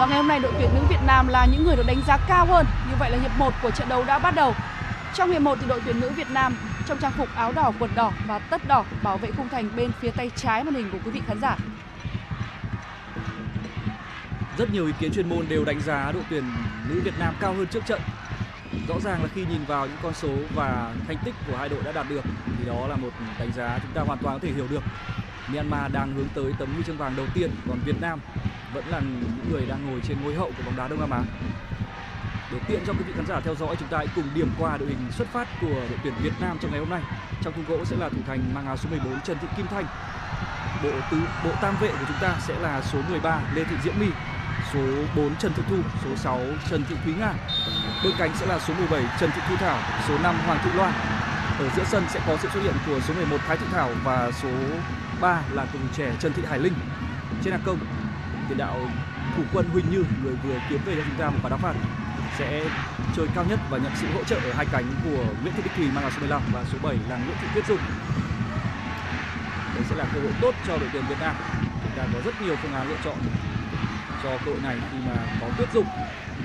Và ngày hôm nay đội tuyển nữ Việt Nam là những người được đánh giá cao hơn. Như vậy là hiệp 1 của trận đấu đã bắt đầu. Trong hiệp 1 thì đội tuyển nữ Việt Nam trong trang phục áo đỏ, quần đỏ và tất đỏ bảo vệ khung thành bên phía tay trái màn hình của quý vị khán giả. Rất nhiều ý kiến chuyên môn đều đánh giá đội tuyển nữ Việt Nam cao hơn trước trận. Rõ ràng là khi nhìn vào những con số và thành tích của hai đội đã đạt được thì đó là một đánh giá chúng ta hoàn toàn có thể hiểu được. Myanmar đang hướng tới tấm huy chương vàng đầu tiên, còn Việt Nam vẫn là những người đang ngồi trên ngôi hậu của bóng đá Đông Nam Á. Để tiện cho quý vị khán giả theo dõi, chúng ta hãy cùng điểm qua đội hình xuất phát của đội tuyển Việt Nam trong ngày hôm nay. Trong khung gỗ sẽ là thủ thành mang áo số 14 Trần Thị Kim Thanh. Bộ tam vệ của chúng ta sẽ là số 13 Lê Thị Diễm My, số 4 Trần Thị Thu, số 6 Trần Thị Thúy Nga. Bên cánh sẽ là số 17 Trần Thị Thu Thảo, số 5 Hoàng Thị Loan. Ở giữa sân sẽ có sự xuất hiện của số 11 Thái Thị Thảo và số 3 là cầu thủ trẻ Trần Thị Hải Linh. Trên hàng công, tiền đạo thủ quân Huỳnh Như, người vừa kiếm về cho chúng ta một quả đá phạt, sẽ chơi cao nhất và nhận sự hỗ trợ ở hai cánh của Nguyễn Thị Bích Thùy mang áo số 15 và số 7 là Nguyễn Thị Tuyết Dung. Đây sẽ là cơ hội tốt cho đội tuyển Việt Nam. Chúng ta có rất nhiều phương án lựa chọn cho cơ hội này khi mà có Tuyết Dung.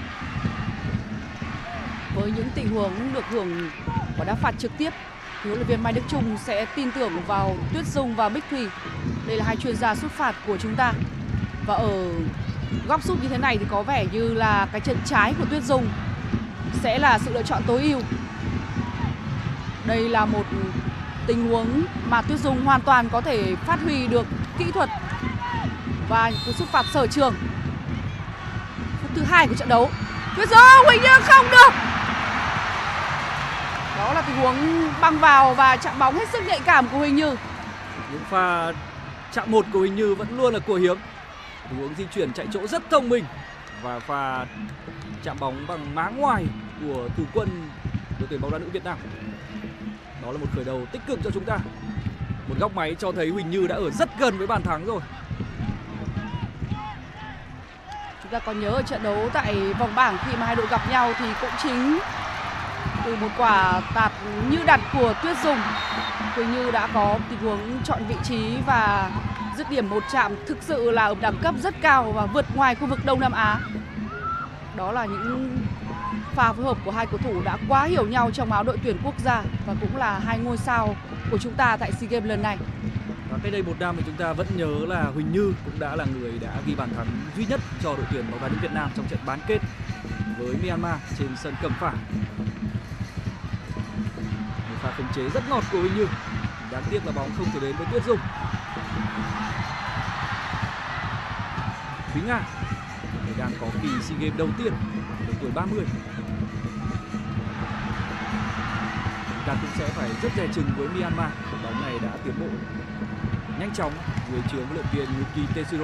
Với những tình huống được hưởng quả đá phạt trực tiếp thì huấn luyện viên Mai Đức Chung sẽ tin tưởng vào Tuyết Dung và Bích Thùy. Đây là hai chuyên gia sút phạt của chúng ta. Và ở góc sút như thế này thì có vẻ như là cái chân trái của Tuyết Dung sẽ là sự lựa chọn tối ưu. Đây là một tình huống mà Tuyết Dung hoàn toàn có thể phát huy được kỹ thuật và cú sút phạt sở trường. Phút thứ 2 của trận đấu, Tuyết Dung hình như không được. Đó là tình huống băng vào và chạm bóng hết sức nhạy cảm của Huỳnh Như. Những pha chạm một của Huỳnh Như vẫn luôn là của hiếm. Tình huống di chuyển chạy chỗ rất thông minh và pha chạm bóng bằng má ngoài của thủ quân đội tuyển bóng đá nữ Việt Nam. Đó là một khởi đầu tích cực cho chúng ta. Một góc máy cho thấy Huỳnh Như đã ở rất gần với bàn thắng rồi. Chúng ta còn nhớ ở trận đấu tại vòng bảng khi mà hai đội gặp nhau thì cũng chính từ một quả tạt như đặt của Tuyết Dung, Huỳnh Như đã có tình huống chọn vị trí và dứt điểm một chạm thực sự là ở đẳng cấp rất cao và vượt ngoài khu vực Đông Nam Á. Đó là những pha phối hợp của hai cầu thủ đã quá hiểu nhau trong áo đội tuyển quốc gia và cũng là hai ngôi sao của chúng ta tại SEA Games lần này. Và cách đây một năm thì chúng ta vẫn nhớ là Huỳnh Như cũng đã là người đã ghi bàn thắng duy nhất cho đội tuyển bóng đá nữ Việt Nam trong trận bán kết với Myanmar trên sân Cẩm Phả. Một pha khống chế rất ngọt của Huỳnh Như. Đáng tiếc là bóng không thể đến với Tuyết Dung. Thúy Nga đang có kỳ SEA Games đầu tiên ở tuổi 30. Chúng ta cũng sẽ phải rất dè chừng với Myanmar. Bóng này đã tiến bộ nhanh chóng dưới trướng huấn luyện viên Yuki Tetsuro.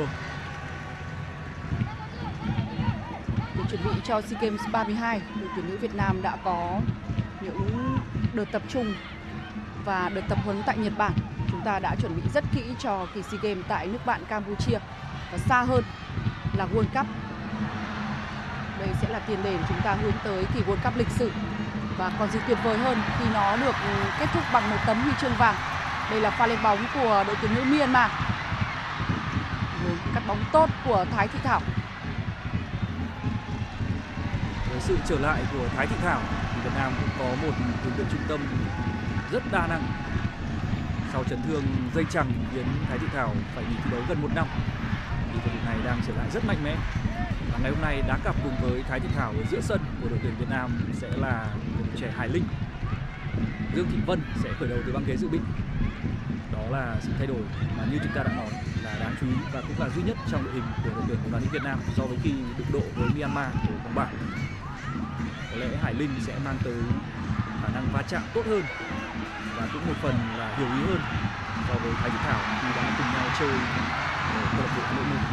Để chuẩn bị cho SEA Games 32, đội tuyển nữ Việt Nam đã có những đợt tập trung và đợt tập huấn tại Nhật Bản. Chúng ta đã chuẩn bị rất kỹ cho kỳ SEA Games tại nước bạn Campuchia và xa hơn là World Cup. Đây sẽ là tiền đề để chúng ta hướng tới kỳ World Cup lịch sử. Và còn gì tuyệt vời hơn khi nó được kết thúc bằng một tấm huy chương vàng. Đây là pha lên bóng của đội tuyển nữ Myanmar. Cắt bóng tốt của Thái Thị Thảo. Với sự trở lại của Thái Thị Thảo thì Việt Nam cũng có một huấn luyện trung tâm rất đa năng. Sau chấn thương dây chằng khiến Thái Thị Thảo phải nghỉ thi đấu gần 1 năm thì cầu thủ này đang trở lại rất mạnh mẽ. Và ngày hôm nay đá cặp cùng với Thái Thị Thảo ở giữa sân của đội tuyển Việt Nam sẽ là cầu thủ trẻ Hải Linh. Dương Thị Vân sẽ khởi đầu từ băng ghế dự bị. Đó là sự thay đổi mà như chúng ta đã nói là đáng chú ý và cũng là duy nhất trong đội hình của đội tuyển bóng đá nữ Việt Nam so với khi đụng độ với Myanmar ở vòng bảng. Có lẽ Hải Linh sẽ mang tới khả năng va chạm tốt hơn và cũng một phần là hiểu ý hơn so với Thái Thị Thảo khi đã cùng nhau chơi ở câu lạc bộ Hà Nội 1.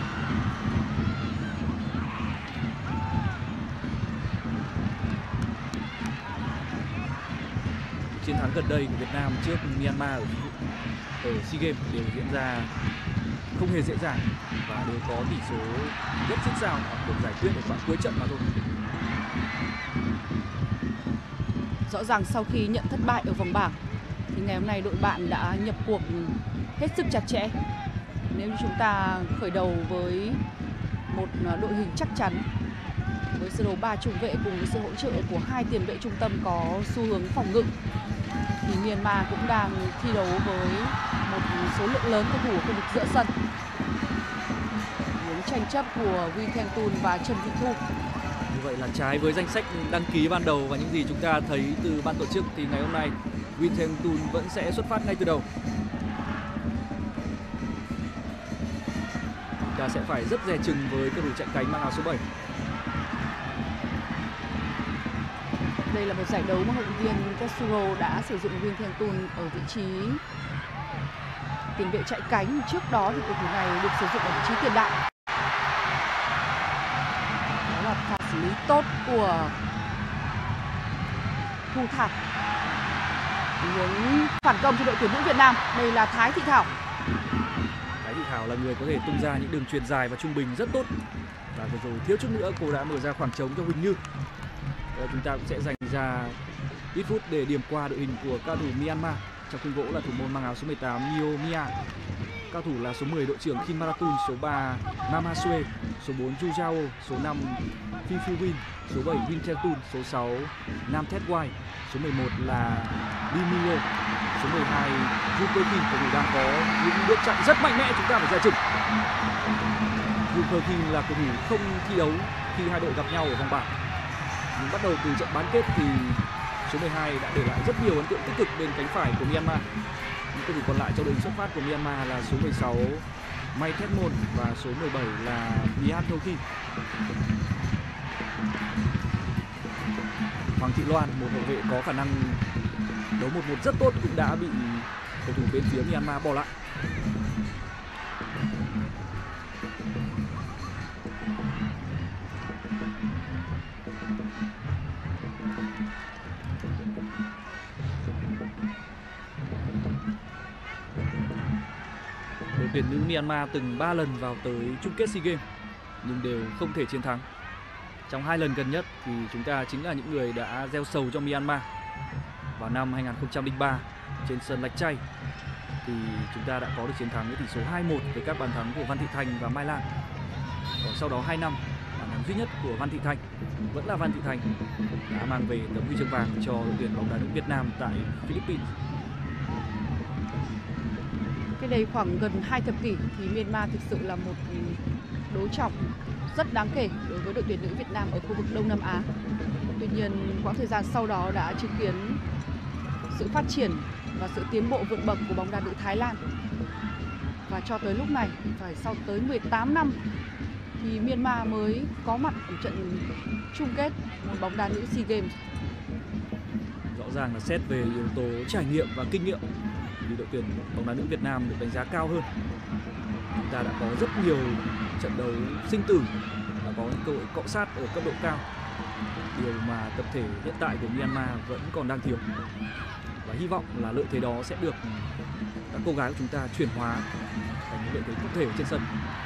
Chiến thắng gần đây của Việt Nam trước Myanmar ở SEA Games đều diễn ra không hề dễ dàng và đều có tỷ số rất xích sao hoặc được giải quyết ở đoạn cuối trận mà thôi. Rõ ràng sau khi nhận thất bại ở vòng bảng thì ngày hôm nay đội bạn đã nhập cuộc hết sức chặt chẽ. Nếu như chúng ta khởi đầu với một đội hình chắc chắn với sơ đồ 3 trung vệ cùng với sự hỗ trợ của 2 tiền vệ trung tâm có xu hướng phòng ngự. Thì Myanmar cũng đang thi đấu với một số lượng lớn cầu thủ ở khu vực giữa sân. Những tranh chấp của Win Theng Tun và Trần Thị Thu. Như vậy là trái với danh sách đăng ký ban đầu và những gì chúng ta thấy từ ban tổ chức thì ngày hôm nay Win Theng Tun vẫn sẽ xuất phát ngay từ đầu. Chúng ta sẽ phải rất dè chừng với cầu thủ chạy cánh mang áo số 7. Đây là một giải đấu mà huấn luyện viên Katsuro đã sử dụng Win Theng Tun ở vị trí tiền vệ chạy cánh. Trước đó thì cầu thủ này được sử dụng ở vị trí tiền đạo. Đó là pha xử lý tốt của Thu Thảo. Hướng phản công cho đội tuyển nữ Việt Nam. Đây là Thái Thị Thảo. Thái Thị Thảo là người có thể tung ra những đường chuyền dài và trung bình rất tốt. Và vừa rồi thiếu chút nữa cô đã mở ra khoảng trống cho Huỳnh Như. Chúng ta cũng sẽ dành ra ít phút để điểm qua đội hình của cao thủ Myanmar. Trong khung gỗ là thủ môn mang áo số 18 Mio Mia, cao thủ là số 10 đội trưởng Kim Maratun, số 3 Nam Hasue, số 4 Ju Jao, số 5 Phi Phi Win, số 7 Win Theng Tun, số 6 Nam Thet Wai, số 11 là Bimio, số 12 Ju Cơ Kim. Cầu thủ đang có những bước chạy rất mạnh mẽ, chúng ta phải ra chừng. Ju Cơ Kim là cầu thủ không thi đấu khi hai đội gặp nhau ở vòng bảng. Nhưng bắt đầu từ trận bán kết thì số 12 đã để lại rất nhiều ấn tượng tích cực bên cánh phải của Myanmar. Những cầu thủ còn lại trong đội xuất phát của Myanmar là số 16 Mai Thét Môn và số 17 là Mian Thâu Khi. Hoàng Thị Loan, một hậu vệ có khả năng đấu 1-1 rất tốt, cũng đã bị cầu thủ bên phía Myanmar bỏ lại. Đội tuyển nữ Myanmar từng 3 lần vào tới chung kết SEA Games nhưng đều không thể chiến thắng. Trong 2 lần gần nhất thì chúng ta chính là những người đã gieo sầu cho Myanmar. Vào năm 2003 trên sân Lạch Tray thì chúng ta đã có được chiến thắng với tỷ số 2-1 với các bàn thắng của Văn Thị Thành và Mai Lan. Còn sau đó 2 năm, bàn thắng duy nhất của Văn Thị Thành vẫn là Văn Thị Thành đã mang về tấm huy chương vàng cho đội tuyển bóng đá nữ Việt Nam tại Philippines. Cái đây khoảng gần 2 thập kỷ thì Myanmar thực sự là một đối trọng rất đáng kể đối với đội tuyển nữ Việt Nam ở khu vực Đông Nam Á. Tuy nhiên, quãng thời gian sau đó đã chứng kiến sự phát triển và sự tiến bộ vượt bậc của bóng đá nữ Thái Lan. Và cho tới lúc này, phải sau tới 18 năm thì Myanmar mới có mặt ở trận chung kết môn bóng đá nữ SEA Games. Rõ ràng là xét về yếu tố trải nghiệm và kinh nghiệm thì đội tuyển bóng đá nữ Việt Nam được đánh giá cao hơn. Chúng ta đã có rất nhiều trận đấu sinh tử và có những cơ hội cọ sát ở cấp độ cao, điều mà tập thể hiện tại của Myanmar vẫn còn đang thiếu. Và hy vọng là lợi thế đó sẽ được các cô gái của chúng ta chuyển hóa thành những lợi thế cụ thể trên sân.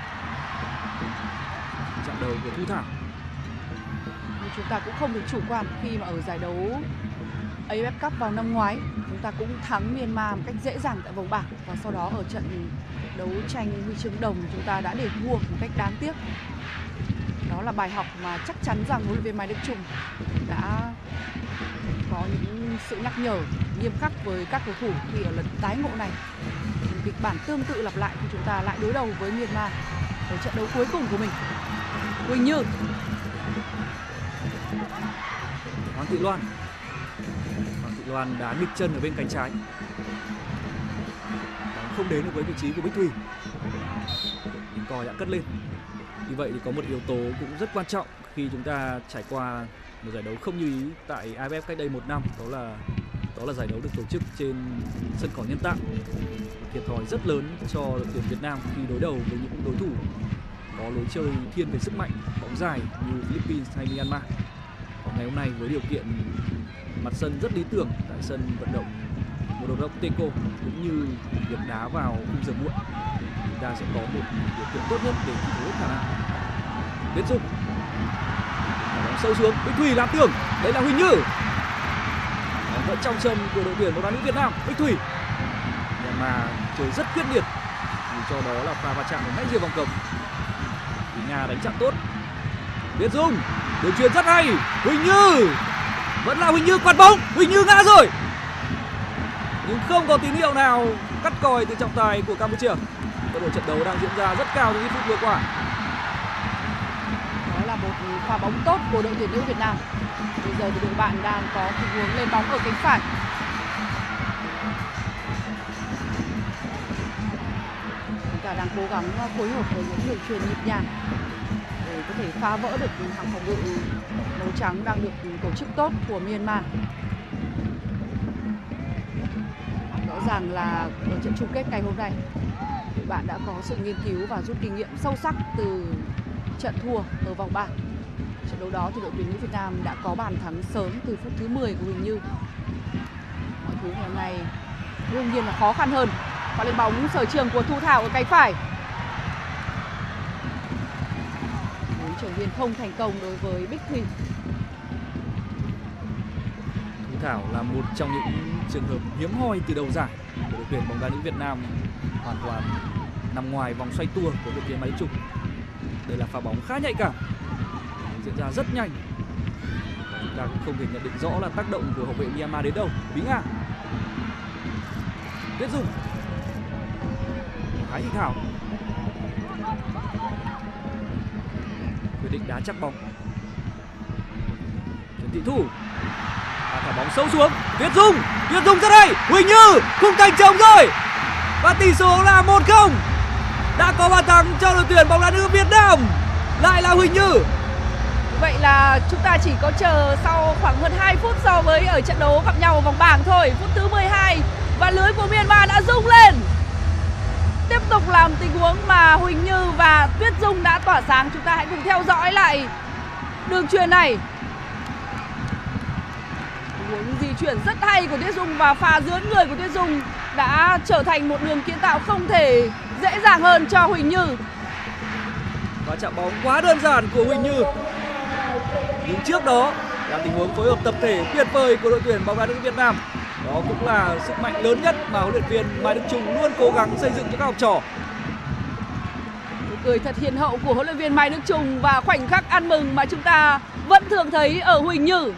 Trận đầu của Thu Thảo. Nhưng chúng ta cũng không được chủ quan khi mà ở giải đấu AFF Cup vào năm ngoái chúng ta cũng thắng Myanmar một cách dễ dàng tại vòng bảng, và sau đó ở trận đấu tranh huy chương đồng chúng ta đã để thua một cách đáng tiếc. Đó là bài học mà chắc chắn rằng huấn luyện viên Mai Đức Chung đã có những sự nhắc nhở nghiêm khắc với các cầu thủ khi ở lần tái ngộ này. Kịch bản tương tự lặp lại khi chúng ta lại đối đầu với Myanmar ở trận đấu cuối cùng của mình. Huỳnh Như, Hoàng Thị Loan. Hoàng Thị Loan đá nghịch chân ở bên cánh trái, không đến được với vị trí của Bích Thùy. Tiếng còi đã cất lên. Như vậy thì có một yếu tố cũng rất quan trọng khi chúng ta trải qua một giải đấu không như ý tại AFF cách đây 1 năm, đó là giải đấu được tổ chức trên sân cỏ nhân tạo. Thiệt thòi rất lớn cho đội tuyển Việt Nam khi đối đầu với những đối thủ có lối chơi thiên về sức mạnh bóng dài như Philippines hay Myanmar. Còn ngày hôm nay với điều kiện mặt sân rất lý tưởng tại sân vận động Modorom Teco cũng như việc đá vào khung giờ muộn, chúng ta sẽ có một điều kiện tốt nhất để thi đấu khả năng. Tiến Dung bóng sâu xuống, Bích Thùy làm tường, đấy là Huỳnh Như. Bóng vẫn trong chân của đội tuyển bóng đá nữ Việt Nam. Bích Thùy mà chơi rất quyết liệt, dù cho đó là pha va chạm ở ngay rìa vòng cấm. Nga đánh chặn tốt. Viết Dung, đường chuyền rất hay. Huỳnh Như, vẫn là Huỳnh Như quạt bóng. Huỳnh Như ngã rồi, nhưng không có tín hiệu nào cắt còi từ trọng tài của Campuchia. Tốc độ trận đấu đang diễn ra rất cao trong những phút vừa qua. Đó là một pha bóng tốt của đội tuyển nữ Việt Nam. Bây giờ thì đội bạn đang có tình huống lên bóng ở cánh phải. Chúng ta đang cố gắng phối hợp với những đường chuyền nhịp nhàng để có thể phá vỡ được hàng phòng ngự màu trắng đang được tổ chức tốt của Myanmar. Rõ ràng là ở trận chung kết ngày hôm nay, đội bạn đã có sự nghiên cứu và rút kinh nghiệm sâu sắc từ trận thua ở vòng 3. Trận đấu đó thì đội tuyển nữ Việt Nam đã có bàn thắng sớm từ phút thứ 10 của Huỳnh Như. Mọi thứ ngày hôm nay đương nhiên là khó khăn hơn. Và lên bóng sở trường của Thu Thảo ở cánh phải. Huấn trưởng viên không thành công đối với Bích Thùy. Thu Thảo là một trong những trường hợp hiếm hoi từ đầu giải của đội tuyển bóng đá nữ Việt Nam, hoàn toàn nằm ngoài vòng xoay tua của đội tuyển Mai Đức Chung. Đây là pha bóng khá nhạy cảm, diễn ra rất nhanh. Chúng ta cũng không thể nhận định rõ là tác động của hậu vệ Myanmar đến đâu. Bí Nga, Tuyết Dung, Thái Thị Thảo quyết định đá chắc bóng. Trần Thị Thu, thả bóng sâu xuống. Tuyết Dung rất hay. Huỳnh Như, khung thành trống rồi và tỷ số là 1-0. Đã có bàn thắng cho đội tuyển bóng đá nữ Việt Nam, lại là Huỳnh Như. Vậy là chúng ta chỉ có chờ sau khoảng hơn 2 phút so với ở trận đấu gặp nhau ở vòng bảng thôi. Phút thứ 12 và lưới của Myanmar đã rung lên. Tiếp tục làm tình huống mà Huỳnh Như và Tuyết Dung đã tỏa sáng. Chúng ta hãy cùng theo dõi lại đường chuyền này. Tình huống di chuyển rất hay của Tuyết Dung và pha dướn người của Tuyết Dung đã trở thành một đường kiến tạo không thể dễ dàng hơn cho Huỳnh Như. Và chạm bóng quá đơn giản của Huỳnh Như. Nhưng trước đó là tình huống phối hợp tập thể tuyệt vời của đội tuyển bóng đá nữ Việt Nam. Đó cũng là sức mạnh lớn nhất mà huấn luyện viên Mai Đức Chung luôn cố gắng xây dựng cho các học trò. Nụ cười thật hiền hậu của huấn luyện viên Mai Đức Chung và khoảnh khắc ăn mừng mà chúng ta vẫn thường thấy ở Huỳnh Như.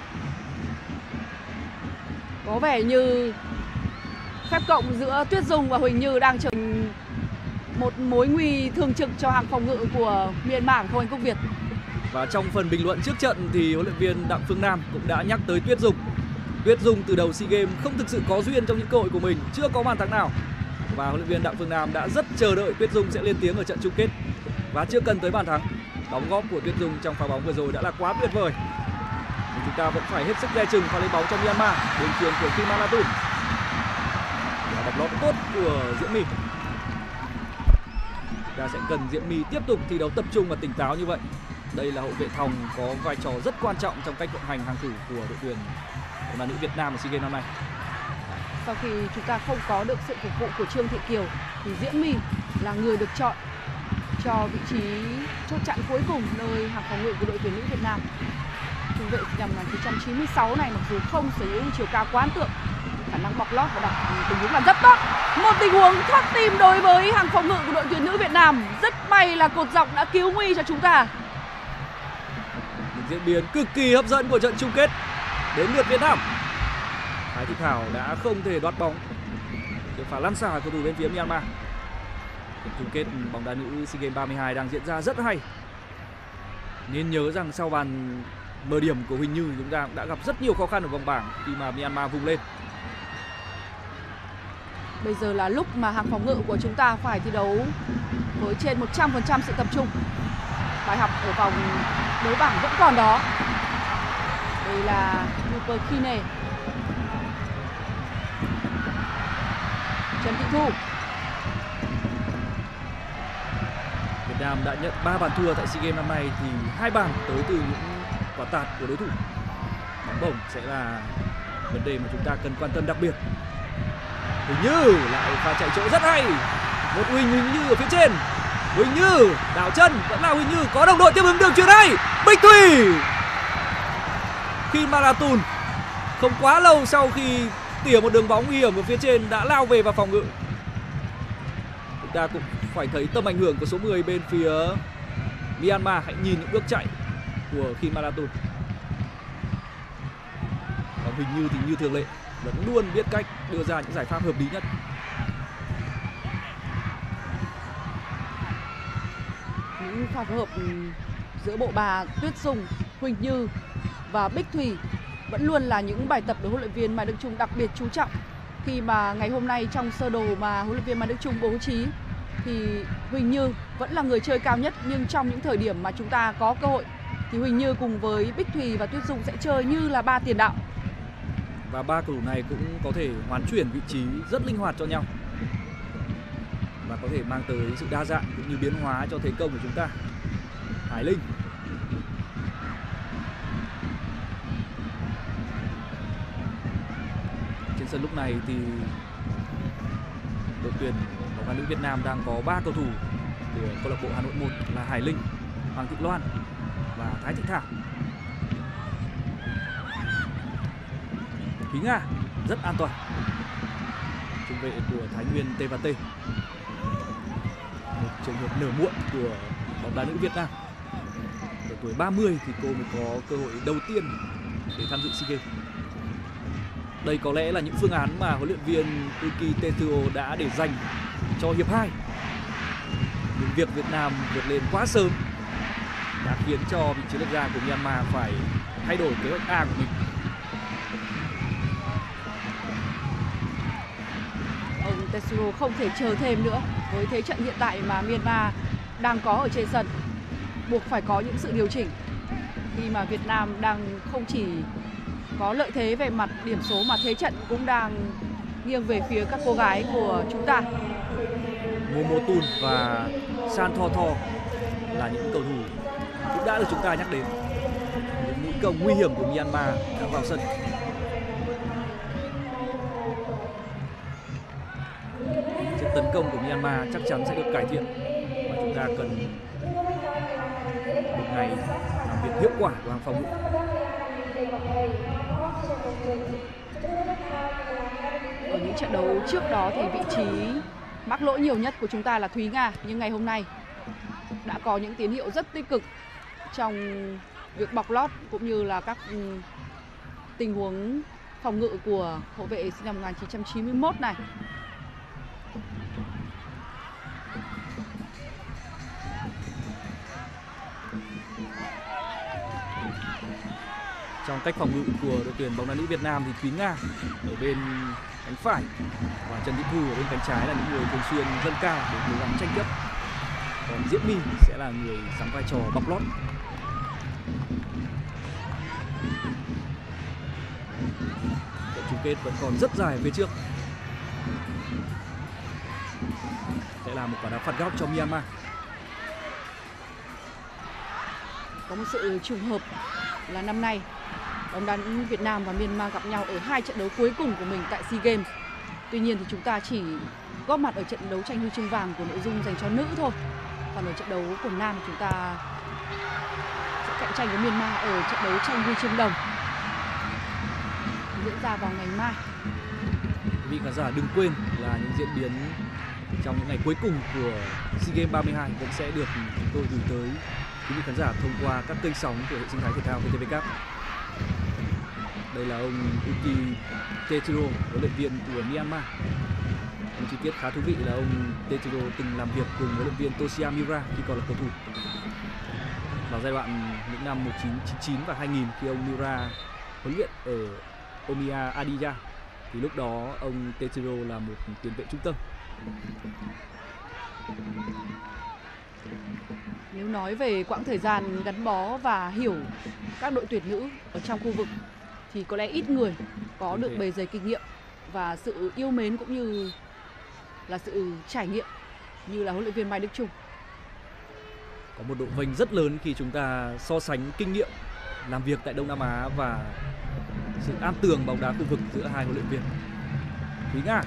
Có vẻ như phép cộng giữa Tuyết Dung và Huỳnh Như đang trở thành một mối nguy thường trực cho hàng phòng ngự của Myanmar, không anh Quốc Việt? Và trong phần bình luận trước trận thì huấn luyện viên Đặng Phương Nam cũng đã nhắc tới Tuyết Dung. Tuyết Dung từ đầu SEA Games không thực sự có duyên trong những cơ hội của mình, chưa có bàn thắng nào. Và huấn luyện viên Đặng Phương Nam đã rất chờ đợi Tuyết Dung sẽ lên tiếng ở trận chung kết. Và chưa cần tới bàn thắng, đóng góp của Tuyết Dung trong pha bóng vừa rồi đã là quá tuyệt vời. Nhưng chúng ta vẫn phải hết sức dè chừng pha lấy bóng cho Myanmar. Đường chuyền của Kim Malatun và bọc lót tốt của Diễm My. Chúng ta sẽ cần Diễm My tiếp tục thi đấu tập trung và tỉnh táo như vậy. Đây là hậu vệ thòng có vai trò rất quan trọng trong cách vận hành hàng thủ của đội tuyển bóng đá nữ Việt Nam ở SEA Games năm nay. Sau khi chúng ta không có được sự phục vụ của Trương Thị Kiều thì Diễm My là người được chọn cho vị trí chốt chặn cuối cùng nơi hàng phòng ngự của đội tuyển nữ Việt Nam. Trung vệ sinh năm 1996 này mặc dù không sở hữu chiều cao quá ấn tượng, khả năng bọc lót và đặt tình huống là rất tốt. Một tình huống thoát tim đối với hàng phòng ngự của đội tuyển nữ Việt Nam. Rất may là cột dọc đã cứu nguy cho chúng ta. Diễn biến cực kỳ hấp dẫn của trận chung kết đến lượt Việt Nam. Thái Thị Thảo đã không thể đoạt bóng, được phá lăn xả cầu thủ bên phía Myanmar. Trận chung kết bóng đá nữ SEA Games 32 đang diễn ra rất hay. Nên nhớ rằng sau bàn mở điểm của Huỳnh Như, chúng ta cũng đã gặp rất nhiều khó khăn ở vòng bảng khi mà Myanmar vùng lên. Bây giờ là lúc mà hàng phòng ngự của chúng ta phải thi đấu với trên 100% sự tập trung. Bài học ở vòng đấu bảng vẫn còn đó. Đây là Super Kine, Trần Thị Thu. Việt Nam đã nhận 3 bàn thua tại SEA Games năm nay thì 2 bàn tới từ những quả tạt của đối thủ. Bóng bổng sẽ là vấn đề mà chúng ta cần quan tâm đặc biệt. Huỳnh Như lại pha chạy chỗ rất hay. Một Huỳnh Như ở phía trên. Huỳnh Như đảo chân, vẫn là Huỳnh Như có đồng đội tiếp ứng đường chuyền hay. Bích Thùy. Khi Malatun không quá lâu sau khi tỉa một đường bóng nguy hiểm ở phía trên đã lao về vào phòng ngự. Chúng ta cũng phải thấy tầm ảnh hưởng của số 10 bên phía Myanmar hãy nhìn những bước chạy của Kim Marathon. Còn Huỳnh Như thì như thường lệ vẫn luôn biết cách đưa ra những giải pháp hợp lý nhất. Những pha phối hợp giữa bộ bà Tuyết Dung, Huỳnh Như và Bích Thùy vẫn luôn là những bài tập được huấn luyện viên Mai Đức Chung đặc biệt chú trọng. Khi mà ngày hôm nay trong sơ đồ mà huấn luyện viên Mai Đức Chung bố trí thì Huỳnh Như vẫn là người chơi cao nhất, nhưng trong những thời điểm mà chúng ta có cơ hội thì Huỳnh Như cùng với Bích Thùy và Tuyết Dung sẽ chơi như là ba tiền đạo. Và ba cầu thủ này cũng có thể hoán chuyển vị trí rất linh hoạt cho nhau và có thể mang tới sự đa dạng cũng như biến hóa cho thế công của chúng ta. Hải Linh. Trên sân lúc này thì đội tuyển bóng đá nữ Việt Nam đang có 3 cầu thủ của câu lạc bộ Hà Nội 1 là Hải Linh, Hoàng Thị Loan và Thái Thị Thảo. Thúy Nga rất an toàn, trung vệ của Thái Nguyên T&T, một trường hợp nở muộn của bóng đá nữ Việt Nam. Ở tuổi 30 thì cô mới có cơ hội đầu tiên để tham dự SEA Games. Đây có lẽ là những phương án mà huấn luyện viên Uki Tetsuo đã để dành cho hiệp 2. Nhưng việc Việt Nam vượt lên quá sớm đã khiến cho vị chiến lược gia của Myanmar phải thay đổi kế hoạch A của mình. Ông Tetsuo không thể chờ thêm nữa. Với thế trận hiện tại mà Myanmar đang có ở trên sân, buộc phải có những sự điều chỉnh. Khi mà Việt Nam đang không chỉ có lợi thế về mặt điểm số mà thế trận cũng đang nghiêng về phía các cô gái của chúng ta. Momotun và San Tho Tho là những cầu thủ cũng đã được chúng ta nhắc đến. Những mũi công nguy hiểm của Myanmar đã vào sân. Trận tấn công của Myanmar chắc chắn sẽ được cải thiện và chúng ta cần một ngày làm việc hiệu quả của hàng phòng ngự. Ở những trận đấu trước đó thì vị trí mắc lỗi nhiều nhất của chúng ta là Thúy Nga, nhưng ngày hôm nay đã có những tín hiệu rất tích cực trong việc bọc lót cũng như là các tình huống phòng ngự của hậu vệ sinh năm 1991 này. Trong cách phòng ngự của đội tuyển bóng đá nữ Việt Nam thì Thúy Nga ở bên cánh phải và Trần Thị Thu ở bên cánh trái là những người thường xuyên dâng cao để cố gắng tranh chấp. Còn Diễm My sẽ là người đóng vai trò bọc lót. Trận chung kết vẫn còn rất dài phía trước. Sẽ là một quả đá phạt góc cho Myanmar. Có một sự trùng hợp là năm nay bóng đá nữ Việt Nam và Myanmar gặp nhau ở 2 trận đấu cuối cùng của mình tại SEA Games. Tuy nhiên thì chúng ta chỉ góp mặt ở trận đấu tranh huy chương vàng của nội dung dành cho nữ thôi. Còn ở trận đấu của nam chúng ta sẽ cạnh tranh với Myanmar ở trận đấu tranh huy chương đồng diễn ra vào ngày mai. Quý vị khán giả đừng quên là những diễn biến trong những ngày cuối cùng của SEA Games 32 vẫn sẽ được chúng tôi gửi tới quý vị khán giả thông qua các kênh sóng của hệ sinh thái thể thao VTV Cup. Đây là ông Uki Tetsuo, huấn luyện viên của Myanmar. Một chi tiết khá thú vị là ông Tetsuo từng làm việc cùng huấn luyện viên Toshia Miura khi còn là cầu thủ. Vào giai đoạn những năm 1999 và 2000 khi ông Miura huấn luyện ở Omiya Adiya thì lúc đó ông Tetsuo là một tiền vệ trung tâm. Nếu nói về quãng thời gian gắn bó và hiểu các đội tuyển nữ ở trong khu vực thì có lẽ ít người có được bề dày kinh nghiệm và sự yêu mến cũng như là sự trải nghiệm như là huấn luyện viên Mai Đức Chung. Có một độ vênh rất lớn khi chúng ta so sánh kinh nghiệm làm việc tại Đông Nam Á và sự am tường bóng đá khu vực giữa hai huấn luyện viên. Thúy Nga.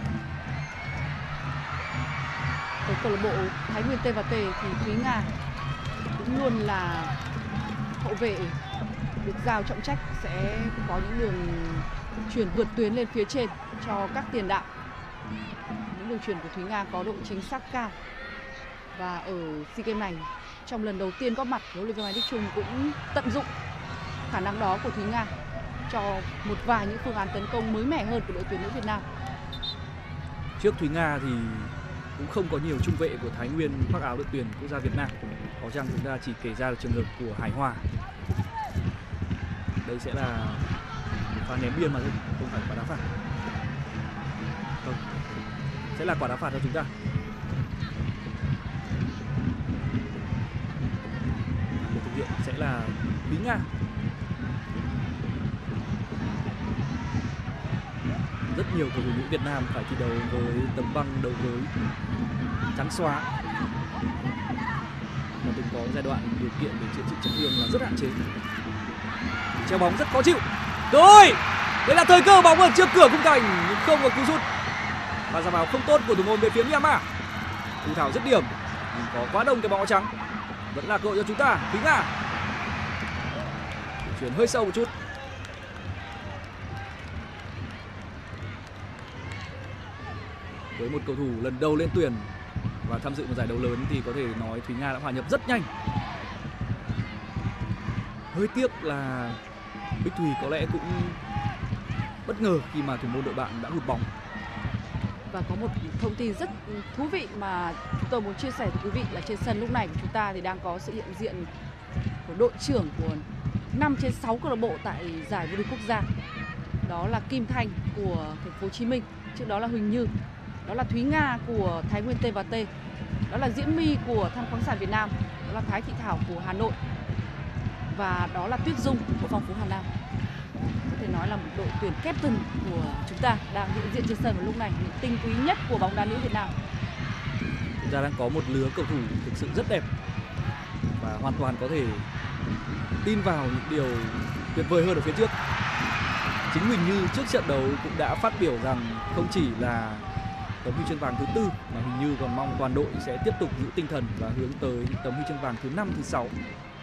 Ở câu lạc bộ Thái Nguyên T&T thì Thúy Nga cũng luôn là hậu vệ được giao trọng trách sẽ có những đường chuyển vượt tuyến lên phía trên cho các tiền đạo. Những đường chuyển của Thúy Nga có độ chính xác cao và ở SEA Games này trong lần đầu tiên góp mặt của huấn luyện viên Mai Đức Chung cũng tận dụng khả năng đó của Thúy Nga cho một vài những phương án tấn công mới mẻ hơn của đội tuyển nữ Việt Nam. Trước Thúy Nga thì cũng không có nhiều trung vệ của Thái Nguyên khoác áo đội tuyển quốc gia Việt Nam. Có chăng chúng ta chỉ kể ra được trường hợp của Hải Hòa. Đây sẽ là một pha ném biên mà thôi, không phải quả đá phạt. Không, sẽ là quả đá phạt cho chúng ta. Người thực hiện sẽ là Thúy Nga. Rất nhiều cầu thủ nữ Việt Nam phải thi đấu với tấm băng đầu gối trắng xóa và từng có giai đoạn điều kiện để chữa trị chấn thương là rất hạn chế. Treo bóng rất khó chịu. Rồi, đây là thời cơ, bóng ở trước cửa khung thành nhưng không có cú sút và ra vào không tốt của thủ môn bên phía Myanmar. Thu Thảo dứt điểm nhưng có quá đông cái bóng áo trắng. Vẫn là cơ hội cho chúng ta. Thúy Nga chuyển hơi sâu một chút. Với một cầu thủ lần đầu lên tuyển và tham dự một giải đấu lớn thì có thể nói Thúy Nga đã hòa nhập rất nhanh. Hơi tiếc là Bích Thùy có lẽ cũng bất ngờ khi mà thủ môn đội bạn đã hụt bóng. Và có một thông tin rất thú vị mà chúng tôi muốn chia sẻ với quý vị là trên sân lúc này của chúng ta thì đang có sự hiện diện của đội trưởng của 5 trên 6 câu lạc bộ tại giải vô địch quốc gia. Đó là Kim Thanh của thành phố Hồ Chí Minh, trước đó là Huỳnh Như, đó là Thúy Nga của Thái Nguyên T&T, đó là Diễm My của Than khoáng sản Việt Nam, đó là Thái Thị Thảo của Hà Nội và đó là Tuyết Dung của Phong Phú Hà Nam. Có thể nói là một đội tuyển captain của chúng ta đang hiện diện trên sân vào lúc này, những tinh túy nhất của bóng đá nữ Việt Nam. Chúng ta đang có một lứa cầu thủ thực sự rất đẹp và hoàn toàn có thể tin vào những điều tuyệt vời hơn ở phía trước. Chính Huỳnh Như trước trận đấu cũng đã phát biểu rằng không chỉ là tấm huy chương vàng thứ 4 mà Huỳnh Như còn mong toàn đội sẽ tiếp tục giữ tinh thần và hướng tới những tấm huy chương vàng thứ 5, thứ 6.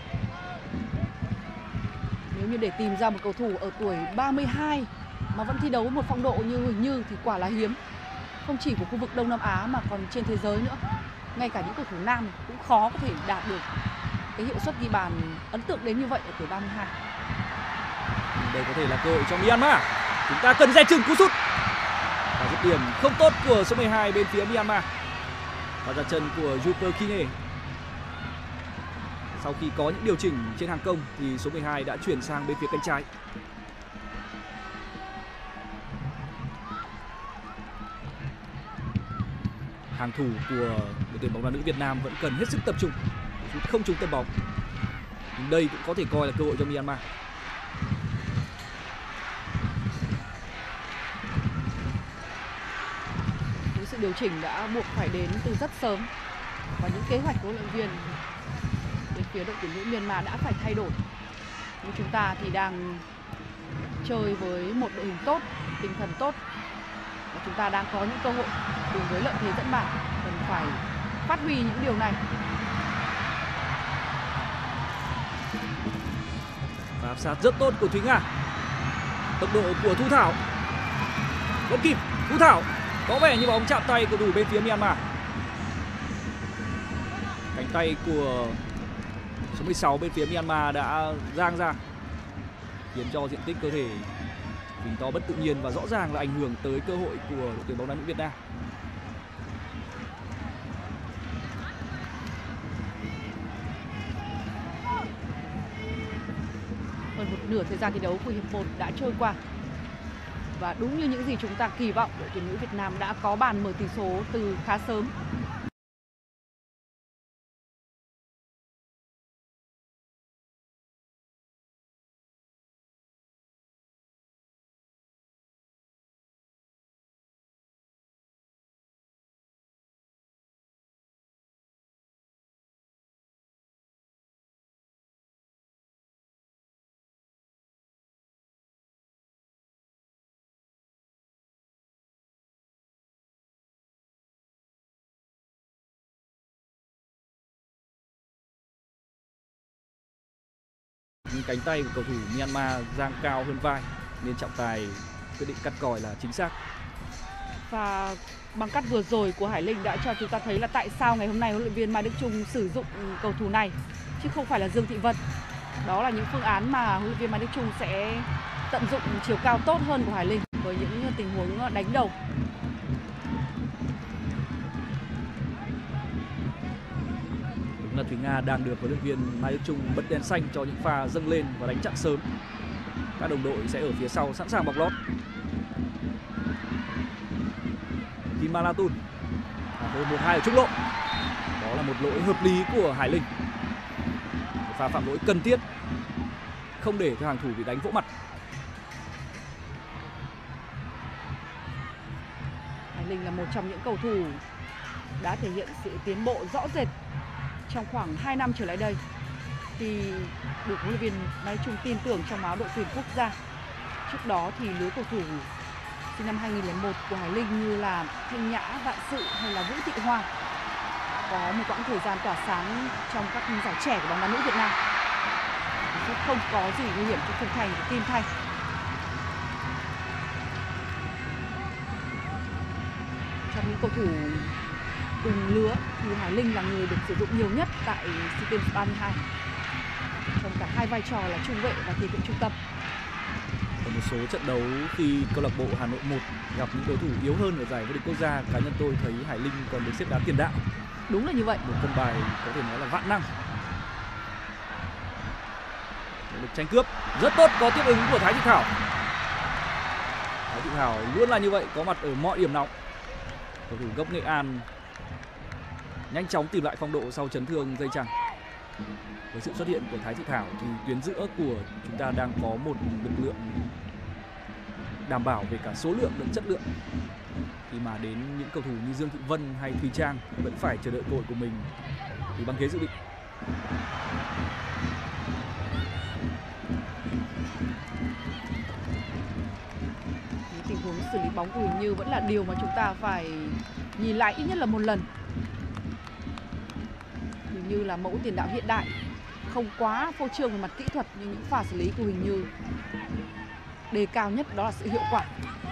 Nếu như để tìm ra một cầu thủ ở tuổi 32 mà vẫn thi đấu một phong độ như Huỳnh Như thì quả là hiếm. Không chỉ của khu vực Đông Nam Á mà còn trên thế giới nữa. Ngay cả những cầu thủ nam cũng khó có thể đạt được cái hiệu suất ghi bàn ấn tượng đến như vậy ở tuổi 32. Đây có thể là cơ hội cho Myanmar. Chúng ta cần dè chừng cú sút. Và dứt điểm không tốt của số 12 bên phía Myanmar. Và ra chân của Yuper Kine. Sau khi có những điều chỉnh trên hàng công thì số 12 đã chuyển sang bên phía cánh trái. Hàng thủ của đội tuyển bóng đá nữ Việt Nam vẫn cần hết sức tập trung, không trúng tầm bóng. Nhưng đây cũng có thể coi là cơ hội cho Myanmar. Những sự điều chỉnh đã buộc phải đến từ rất sớm và những kế hoạch của huấn luyện viên bên phía đội tuyển nữ Myanmar đã phải thay đổi. Nhưng chúng ta thì đang chơi với một đội hình tốt, tinh thần tốt và chúng ta đang có những cơ hội cùng với lợi thế dẫn bảng, cần phải phát huy những điều này. Và áp sát rất tốt của Thúy Nga. Tốc độ của Thu Thảo vẫn kịp. Thu Thảo có vẻ như bóng chạm tay cầu thủ bên phía Myanmar. Cánh tay của số 16 bên phía Myanmar đã giang ra, khiến cho diện tích cơ thể phình to bất tự nhiên và rõ ràng là ảnh hưởng tới cơ hội của đội tuyển bóng đá nữ Việt Nam. Hơn một nửa thời gian thi đấu của hiệp 1 đã trôi qua. Và đúng như những gì chúng ta kỳ vọng, đội tuyển nữ Việt Nam đã có bàn mở tỷ số từ khá sớm. Nhưng cánh tay của cầu thủ Myanmar giang cao hơn vai nên trọng tài quyết định cắt còi là chính xác. Và Băng cắt vừa rồi của Hải Linh đã cho chúng ta thấy là tại sao ngày hôm nay huấn luyện viên Mai Đức Chung sử dụng cầu thủ này chứ không phải là Dương Thị Vân. Đó là những phương án mà huấn luyện viên Mai Đức Chung sẽ tận dụng chiều cao tốt hơn của Hải Linh với những tình huống đánh đầu. Đúng là Thúy Nga đang được huấn luyện viên Mai Đức Chung bật đèn xanh cho những pha dâng lên và đánh chặn sớm. Các đồng đội sẽ ở phía sau sẵn sàng bọc lót. Kim Malatun với 1-2 ở trung lộ. Đó là một lỗi hợp lý của Hải Linh. Một pha phạm lỗi cần thiết, không để cho hàng thủ bị đánh vỗ mặt. Hải Linh là một trong những cầu thủ đã thể hiện sự tiến bộ rõ rệt trong khoảng 2 năm trở lại đây khi được huấn luyện viên Mai Đức Chung tin tưởng trong áo đội tuyển quốc gia. Trước đó thì lứa cầu thủ sinh năm 2001 của Hải Linh như là Thanh Nhã, Vạn Sự hay là Vũ Thị Hoa có một quãng thời gian tỏa sáng trong các giải trẻ của bóng đá nữ Việt Nam. Chứ không có gì nguy hiểm cho Phương Thành và Kim Thanh. Trong những cầu thủ cùng lứa thì Hải Linh là người được sử dụng nhiều nhất tại SEA Games 32 trong cả hai vai trò là trung vệ và tiền vệ trung tâm. Ở một số trận đấu khi câu lạc bộ Hà Nội 1 gặp những đối thủ yếu hơn ở giải vô địch quốc gia, cá nhân tôi thấy Hải Linh còn được xếp đá tiền đạo. Đúng là như vậy. Một cân bài có thể nói là vạn năng. Nỗ lực tranh cướp rất tốt, có tiếp ứng của Thái Thị Thảo. Thái Thị Thảo luôn là như vậy, có mặt ở mọi điểm nóng. Cầu thủ gốc Nghệ An nhanh chóng tìm lại phong độ sau chấn thương dây chằng. Với sự xuất hiện của Thái Thị Thảo thì tuyến giữa của chúng ta đang có một lực lượng đảm bảo về cả số lượng lẫn chất lượng. Khi mà đến những cầu thủ như Dương Thị Vân hay Thùy Trang vẫn phải chờ đợi cơ hội của mình từ băng ghế dự bị. Những tình huống xử lý bóng của Huỳnh Như vẫn là điều mà chúng ta phải nhìn lại ít nhất là một lần. Huỳnh Như là mẫu tiền đạo hiện đại, không quá phô trương về mặt kỹ thuật, nhưng những pha xử lý của Huỳnh Như đề cao nhất đó là sự hiệu quả.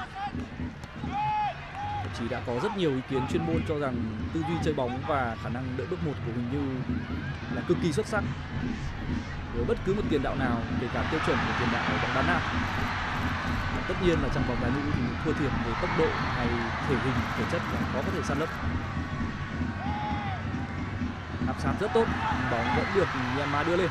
Thậm chí đã có rất nhiều ý kiến chuyên môn cho rằng tư duy chơi bóng và khả năng đỡ bước một của Huỳnh Như là cực kỳ xuất sắc với bất cứ một tiền đạo nào, kể cả tiêu chuẩn của tiền đạo ở bóng đá nam. Tất nhiên là trong bóng đá nữ thì thua thiệt về tốc độ hay thể hình, thể chất là khó có thể san lấp. Áp sát rất tốt, bóng vẫn được Myanmar đưa lên.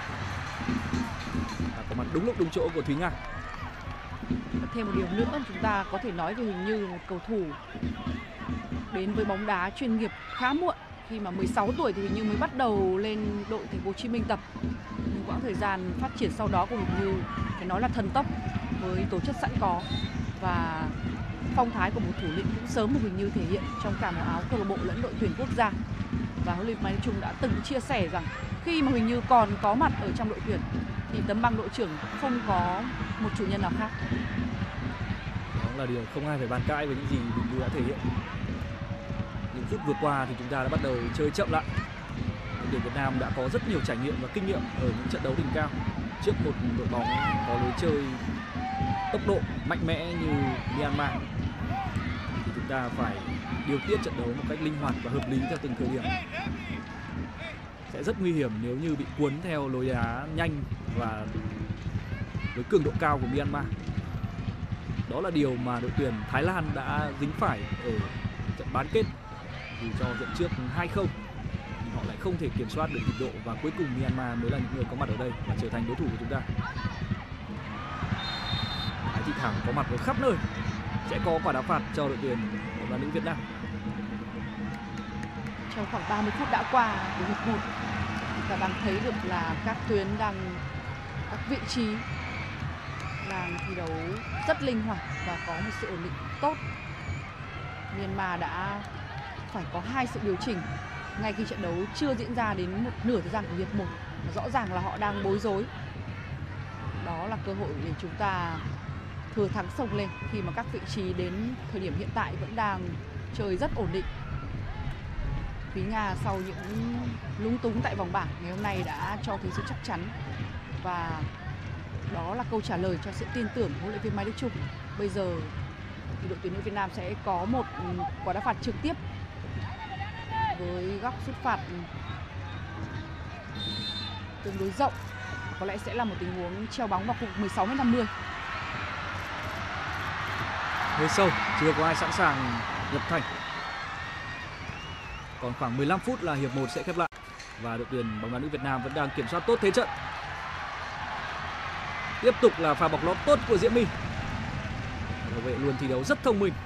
Có mặt đúng lúc đúng chỗ của Thúy Nga. Và thêm một điều nữa chúng ta có thể nói về Huỳnh Như, một cầu thủ đến với bóng đá chuyên nghiệp khá muộn. Khi mà 16 tuổi thì Huỳnh Như mới bắt đầu lên đội Thành phố Hồ Chí Minh tập. Nhưng quãng thời gian phát triển sau đó của Huỳnh Như phải nói là thần tốc, với tố chất sẵn có và phong thái của một thủ lĩnh cũng sớm mà Huỳnh Như thể hiện trong cả màu áo câu lạc bộ lẫn đội tuyển quốc gia. Và huấn luyện viên Mai Đức Chung đã từng chia sẻ rằng khi mà Huỳnh Như còn có mặt ở trong đội tuyển thì tấm bằng đội trưởng không có một chủ nhân nào khác. Đó là điều không ai phải bàn cãi với những gì Huỳnh Như đã thể hiện. Những phút vừa qua thì chúng ta đã bắt đầu chơi chậm lại. Đội tuyển Việt Nam đã có rất nhiều trải nghiệm và kinh nghiệm ở những trận đấu đỉnh cao trước một đội bóng có lối chơi tốc độ mạnh mẽ như Myanmar. Thì chúng ta phải điều tiết trận đấu một cách linh hoạt và hợp lý theo từng thời điểm. Sẽ rất nguy hiểm nếu như bị cuốn theo lối đá nhanh và với cường độ cao của Myanmar. Đó là điều mà đội tuyển Thái Lan đã dính phải ở trận bán kết. Dù cho dẫn trước 2-0 nhưng họ lại không thể kiểm soát được nhịp độ và cuối cùng Myanmar mới là những người có mặt ở đây và trở thành đối thủ của chúng ta. Thái Thị Thảo có mặt ở khắp nơi, sẽ có quả đá phạt cho đội tuyển bóng đá nữ Việt Nam. Trong khoảng 30 phút đã qua của hiệp 1, chúng ta đang thấy được là các tuyến các vị trí đang thi đấu rất linh hoạt và có một sự ổn định tốt. Myanmar đã phải có 2 sự điều chỉnh ngay khi trận đấu chưa diễn ra đến một nửa thời gian của hiệp 1. Rõ ràng là họ đang bối rối. Đó là cơ hội để chúng ta thừa thắng xông lên khi mà các vị trí đến thời điểm hiện tại vẫn đang chơi rất ổn định. Thúy Nga sau những lúng túng tại vòng bảng ngày hôm nay đã cho thấy sự chắc chắn và đó là câu trả lời cho sự tin tưởng của huấn luyện viên Mai Đức Chung. Bây giờ thì đội tuyển nữ Việt Nam sẽ có một quả đá phạt trực tiếp với góc sút phạt tương đối rộng. Có lẽ sẽ là một tình huống treo bóng vào khu vực 16m50. Hơi sâu, chưa có ai sẵn sàng nhập thành. Còn khoảng 15 phút là hiệp 1 sẽ khép lại và đội tuyển bóng đá nữ Việt Nam vẫn đang kiểm soát tốt thế trận. Tiếp tục là pha bọc lót tốt của Diễm My. Bảo vệ luôn thi đấu rất thông minh.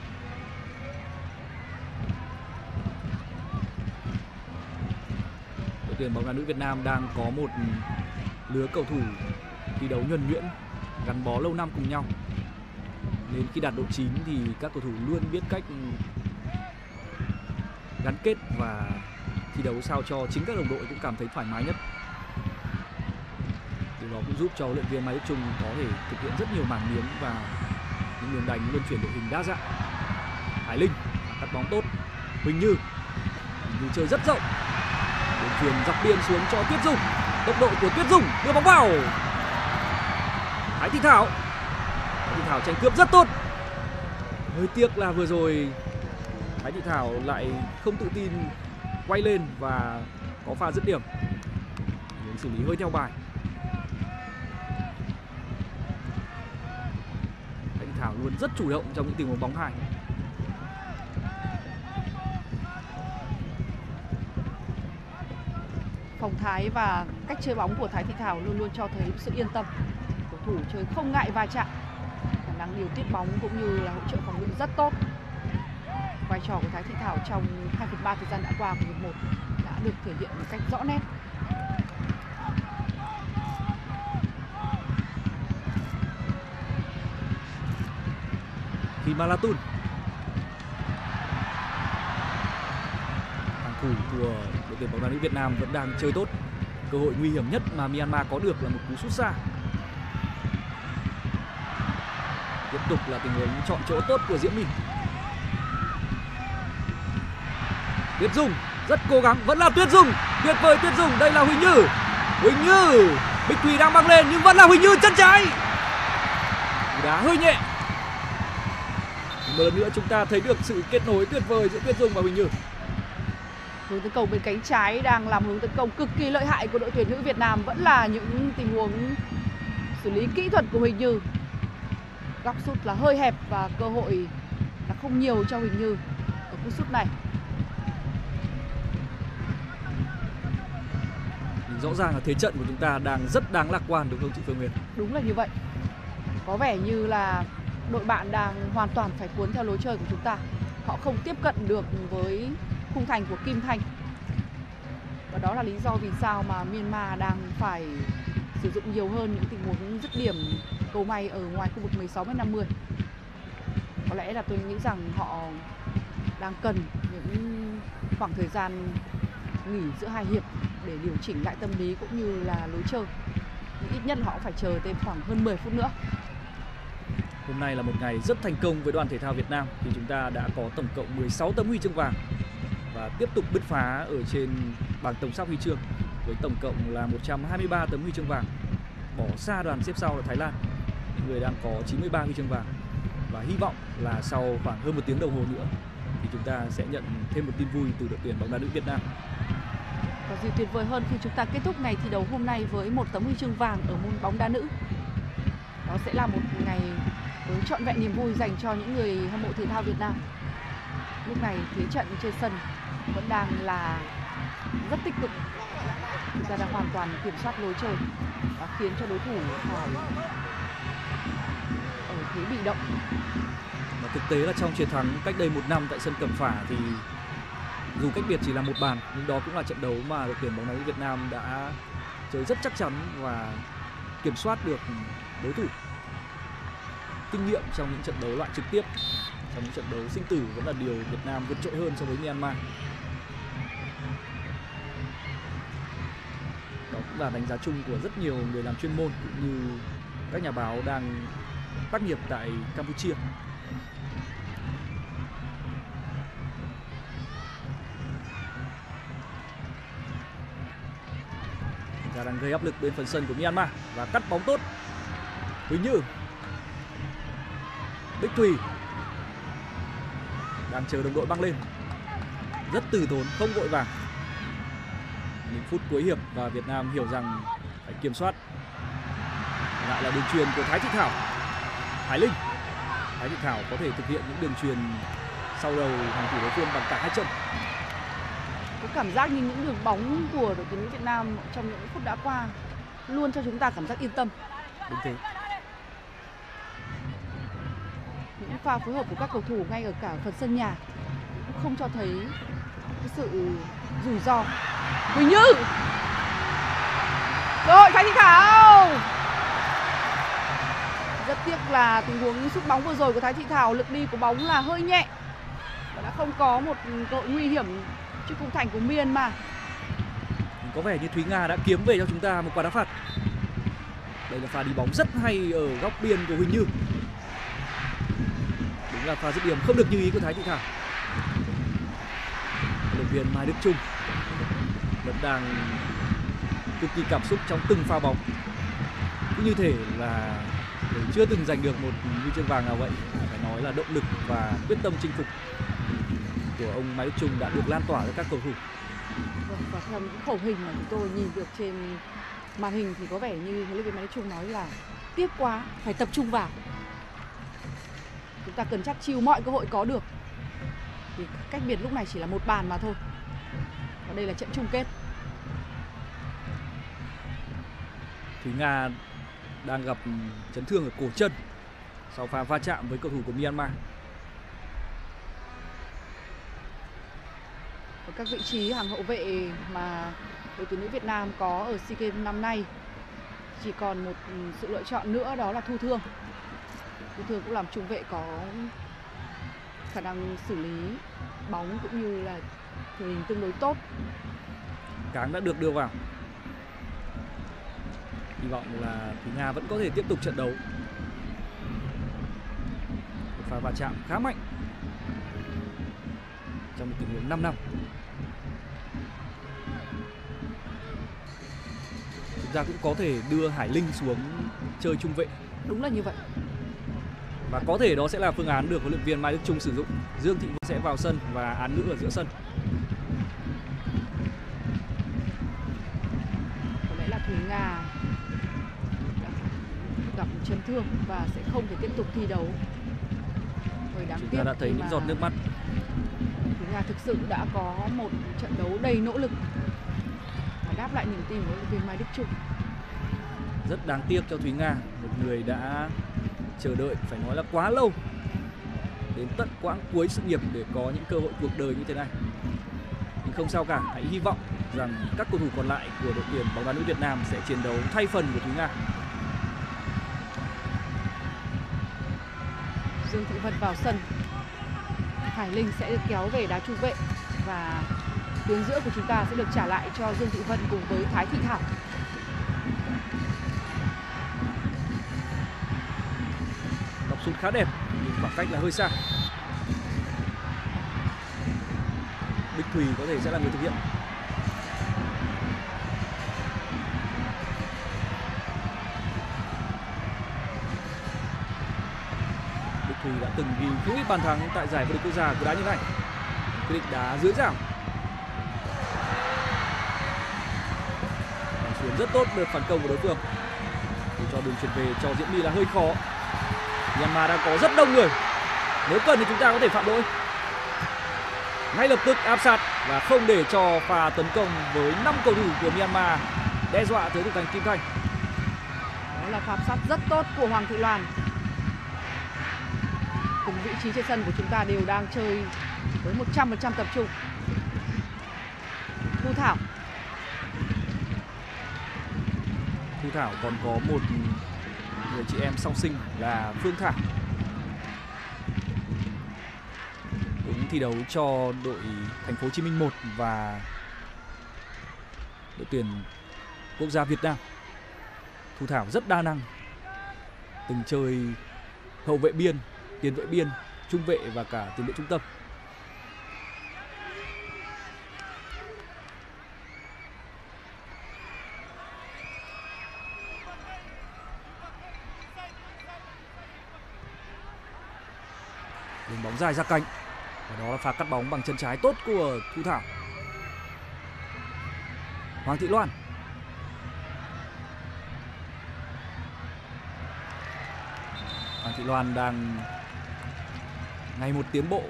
Đội tuyển bóng đá nữ Việt Nam đang có một lứa cầu thủ thi đấu nhuần nhuyễn, gắn bó lâu năm cùng nhau. Đến khi đạt độ chín thì các cầu thủ luôn biết cách gắn kết và thi đấu sao cho chính các đồng đội cũng cảm thấy thoải mái nhất. Điều đó cũng giúp cho huấn luyện viên Mai Đức Chung có thể thực hiện rất nhiều mảng miếng và những đường đánh luân chuyển đội hình đa dạng. Hải Linh cắt bóng tốt. Huỳnh Như chơi rất rộng. Đường chuyền dọc biên xuống cho Tuyết Dung. Tốc độ của Tuyết Dung đưa bóng vào. Thái Thị Thảo tranh cướp rất tốt. Hơi tiếc là vừa rồi Thái Thị Thảo lại không tự tin quay lên và có pha dứt điểm. Hướng xử lý hơi theo bài. Thái Thị Thảo luôn rất chủ động trong những tình huống bóng hai. Phong thái và cách chơi bóng của Thái Thị Thảo luôn luôn cho thấy sự yên tâm. Cầu thủ chơi không ngại va chạm, khả năng điều tiết bóng cũng như là hỗ trợ phòng ngự rất tốt. Vai trò của Thái Thị Thảo trong 2/3 thời gian đã qua của hiệp 1 đã được thể hiện một cách rõ nét. Khi Malatun, hàng thủ của đội tuyển bóng đá nữ Việt Nam vẫn đang chơi tốt. Cơ hội nguy hiểm nhất mà Myanmar có được là một cú sút xa. Tiếp tục là tình huống chọn chỗ tốt của Diễm My. Tuyết Dung rất cố gắng, vẫn là Tuyết Dung, tuyệt vời Tuyết Dung, đây là Huỳnh Như. Huỳnh Như, Bích Thủy đang băng lên nhưng vẫn là Huỳnh Như, chân trái. Đá hơi nhẹ. Một lần nữa chúng ta thấy được sự kết nối tuyệt vời giữa Tuyết Dung và Huỳnh Như. Hướng tấn công bên cánh trái đang làm hướng tấn công cực kỳ lợi hại của đội tuyển nữ Việt Nam, vẫn là những tình huống xử lý kỹ thuật của Huỳnh Như. Góc sút là hơi hẹp và cơ hội là không nhiều cho Huỳnh Như ở cú sút này. Rõ ràng là thế trận của chúng ta đang rất đáng lạc quan, đúng không chị Phương Huyền? Đúng là như vậy. Có vẻ như là đội bạn đang hoàn toàn phải cuốn theo lối chơi của chúng ta. Họ không tiếp cận được với khung thành của Kim Thanh. Và đó là lý do vì sao mà Myanmar đang phải sử dụng nhiều hơn những tình huống dứt điểm cầu may ở ngoài khu vực 16m50. Có lẽ là tôi nghĩ rằng họ đang cần những khoảng thời gian nghỉ giữa hai hiệp để điều chỉnh lại tâm lý cũng như là lối chơi. Nhưng ít nhất họ phải chờ thêm khoảng hơn 10 phút nữa. Hôm nay là một ngày rất thành công với đoàn thể thao Việt Nam khi chúng ta đã có tổng cộng 16 tấm huy chương vàng và tiếp tục bứt phá ở trên bảng tổng sắp huy chương với tổng cộng là 123 tấm huy chương vàng, bỏ xa đoàn xếp sau là Thái Lan, người đang có 93 huy chương vàng. Và hy vọng là sau khoảng hơn 1 tiếng đồng hồ nữa thì chúng ta sẽ nhận thêm một tin vui từ đội tuyển bóng đá nữ Việt Nam. Có gì tuyệt vời hơn khi chúng ta kết thúc ngày thi đấu hôm nay với một tấm huy chương vàng ở môn bóng đá nữ. Đó sẽ là một ngày với trọn vẹn niềm vui dành cho những người hâm mộ thể thao Việt Nam. Lúc này thế trận trên sân vẫn đang là rất tích cực. Chúng ta đang hoàn toàn kiểm soát lối chơi và khiến cho đối thủ phải ở thế bị động. Và thực tế là trong chiến thắng cách đây 1 năm tại sân Cẩm Phả thì dù cách biệt chỉ là 1 bàn nhưng đó cũng là trận đấu mà đội tuyển bóng đá Việt Nam đã chơi rất chắc chắn và kiểm soát được đối thủ. Kinh nghiệm trong những trận đấu loại trực tiếp, trong những trận đấu sinh tử vẫn là điều Việt Nam vượt trội hơn so với Myanmar. Đó cũng là đánh giá chung của rất nhiều người làm chuyên môn cũng như các nhà báo đang tác nghiệp tại Campuchia. Chúng ta đang gây áp lực bên phần sân của Myanmar và cắt bóng tốt. Huỳnh Như, Bích Thủy, đang chờ đồng đội băng lên, rất từ tốn, không vội vàng. Những phút cuối hiệp và Việt Nam hiểu rằng phải kiểm soát. Lại là đường chuyền của Thái Thị Thảo. Hải Linh. Thái Thị Thảo có thể thực hiện những đường chuyền sau đầu hàng thủ đối phương bằng cả hai chân. Có cảm giác như những đường bóng của đội tuyển nữ Việt Nam trong những phút đã qua luôn cho chúng ta cảm giác yên tâm. Đúng thế. Những pha phối hợp của các cầu thủ ngay ở cả phần sân nhà cũng không cho thấy cái sự rủi ro. Quỳnh Như. Rồi Thái Thị Thảo. Rất tiếc là tình huống sút bóng vừa rồi của Thái Thị Thảo, lực đi của bóng là hơi nhẹ và đã không có một cơ hội nguy hiểm trước khung thành của Myanmar. Có vẻ như Thúy Nga đã kiếm về cho chúng ta một quả đá phạt. Đây là pha đi bóng rất hay ở góc biên của Huỳnh Như. Đúng là pha dứt điểm không được như ý của Thái Thị Thảo. Huấn luyện viên Mai Đức Chung vẫn đang cực kỳ cảm xúc trong từng pha bóng. Cũng như thể là chưa từng giành được một huy chương vàng nào vậy. Phải nói là động lực và quyết tâm chinh phục của ông Mai Đức Chung đã được lan tỏa tới các cầu thủ. Và theo những khẩu hình mà chúng tôi nhìn được trên màn hình thì có vẻ như huấn luyện viên Mai Đức Chung nói là tiếc quá, phải tập trung vào. Chúng ta cần chắc chiêu mọi cơ hội có được. Thì cách biệt lúc này chỉ là một bàn mà thôi. Và đây là trận chung kết. Thúy Nga đang gặp chấn thương ở cổ chân sau pha va chạm với cầu thủ của Myanmar. Ở các vị trí hàng hậu vệ mà đội tuyển nữ Việt Nam có ở SEA Games năm nay chỉ còn một sự lựa chọn nữa, đó là Thu Thương. Thu Thương cũng làm trung vệ có khả năng xử lý bóng cũng như là thể hình tương đối tốt. Cáng đã được đưa vào. Hy vọng là Thúy Nga vẫn có thể tiếp tục trận đấu. Một pha va chạm khá mạnh trong một tình huống 5 năm. Chúng ta cũng có thể đưa Hải Linh xuống chơi trung vệ. Đúng là như vậy. Và có thể đó sẽ là phương án được huấn luyện viên Mai Đức Chung sử dụng. Dương Thị Vân sẽ vào sân và Án Ngữ ở giữa sân. Có lẽ là Thúy Nga gặp chấn thương và sẽ không thể tiếp tục thi đấu. Hơi đáng tiếc. Chúng ta đã thấy những giọt nước mắt. Thúy Nga thực sự đã có một trận đấu đầy nỗ lực và đáp lại niềm tin của huấn luyện viên Mai Đức Chung. Rất đáng tiếc cho Thúy Nga, một người đã chờ đợi phải nói là quá lâu, đến tận quãng cuối sự nghiệp để có những cơ hội cuộc đời như thế này. Nhưng không sao cả, hãy hy vọng rằng các cầu thủ còn lại của đội tuyển bóng đá nữ Việt Nam sẽ chiến đấu thay phần của Thúy Nga. Dương Thị Vân vào sân, Hải Linh sẽ được kéo về đá trung vệ và tuyến giữa của chúng ta sẽ được trả lại cho Dương Thị Vân cùng với Thái Thị Thảo. Góc sút khá đẹp nhưng khoảng cách là hơi xa. Bích Thùy có thể sẽ là người thực hiện. Bích Thùy đã từng ghi không ít bàn thắng tại giải vô địch quốc gia của đá như này. Quyết định đá dưới rào. Xuống rất tốt đợt phản công của đối phương. Để cho đường chuyển về cho Diễm My là hơi khó. Myanmar đang có rất đông người. Nếu cần thì chúng ta có thể phạm lỗi. Ngay lập tức áp sát và không để cho pha tấn công với 5 cầu thủ của Myanmar đe dọa tới thủ thành Kim Thanh. Đó là pha áp sát rất tốt của Hoàng Thị Loan. Từng vị trí trên sân của chúng ta đều đang chơi với 100% tập trung. Thu Thảo. Thu Thảo còn có một người chị em song sinh là Phương Thảo. Cũng thi đấu cho đội Thành phố Hồ Chí Minh 1 và đội tuyển quốc gia Việt Nam. Thu Thảo rất đa năng, từng chơi hậu vệ biên, tiền vệ biên, trung vệ và cả tiền vệ trung tâm. Đường bóng dài ra cánh. Và đó là pha cắt bóng bằng chân trái tốt của Thu Thảo. Hoàng Thị Loan. Hoàng Thị Loan đang ngày một tiến bộ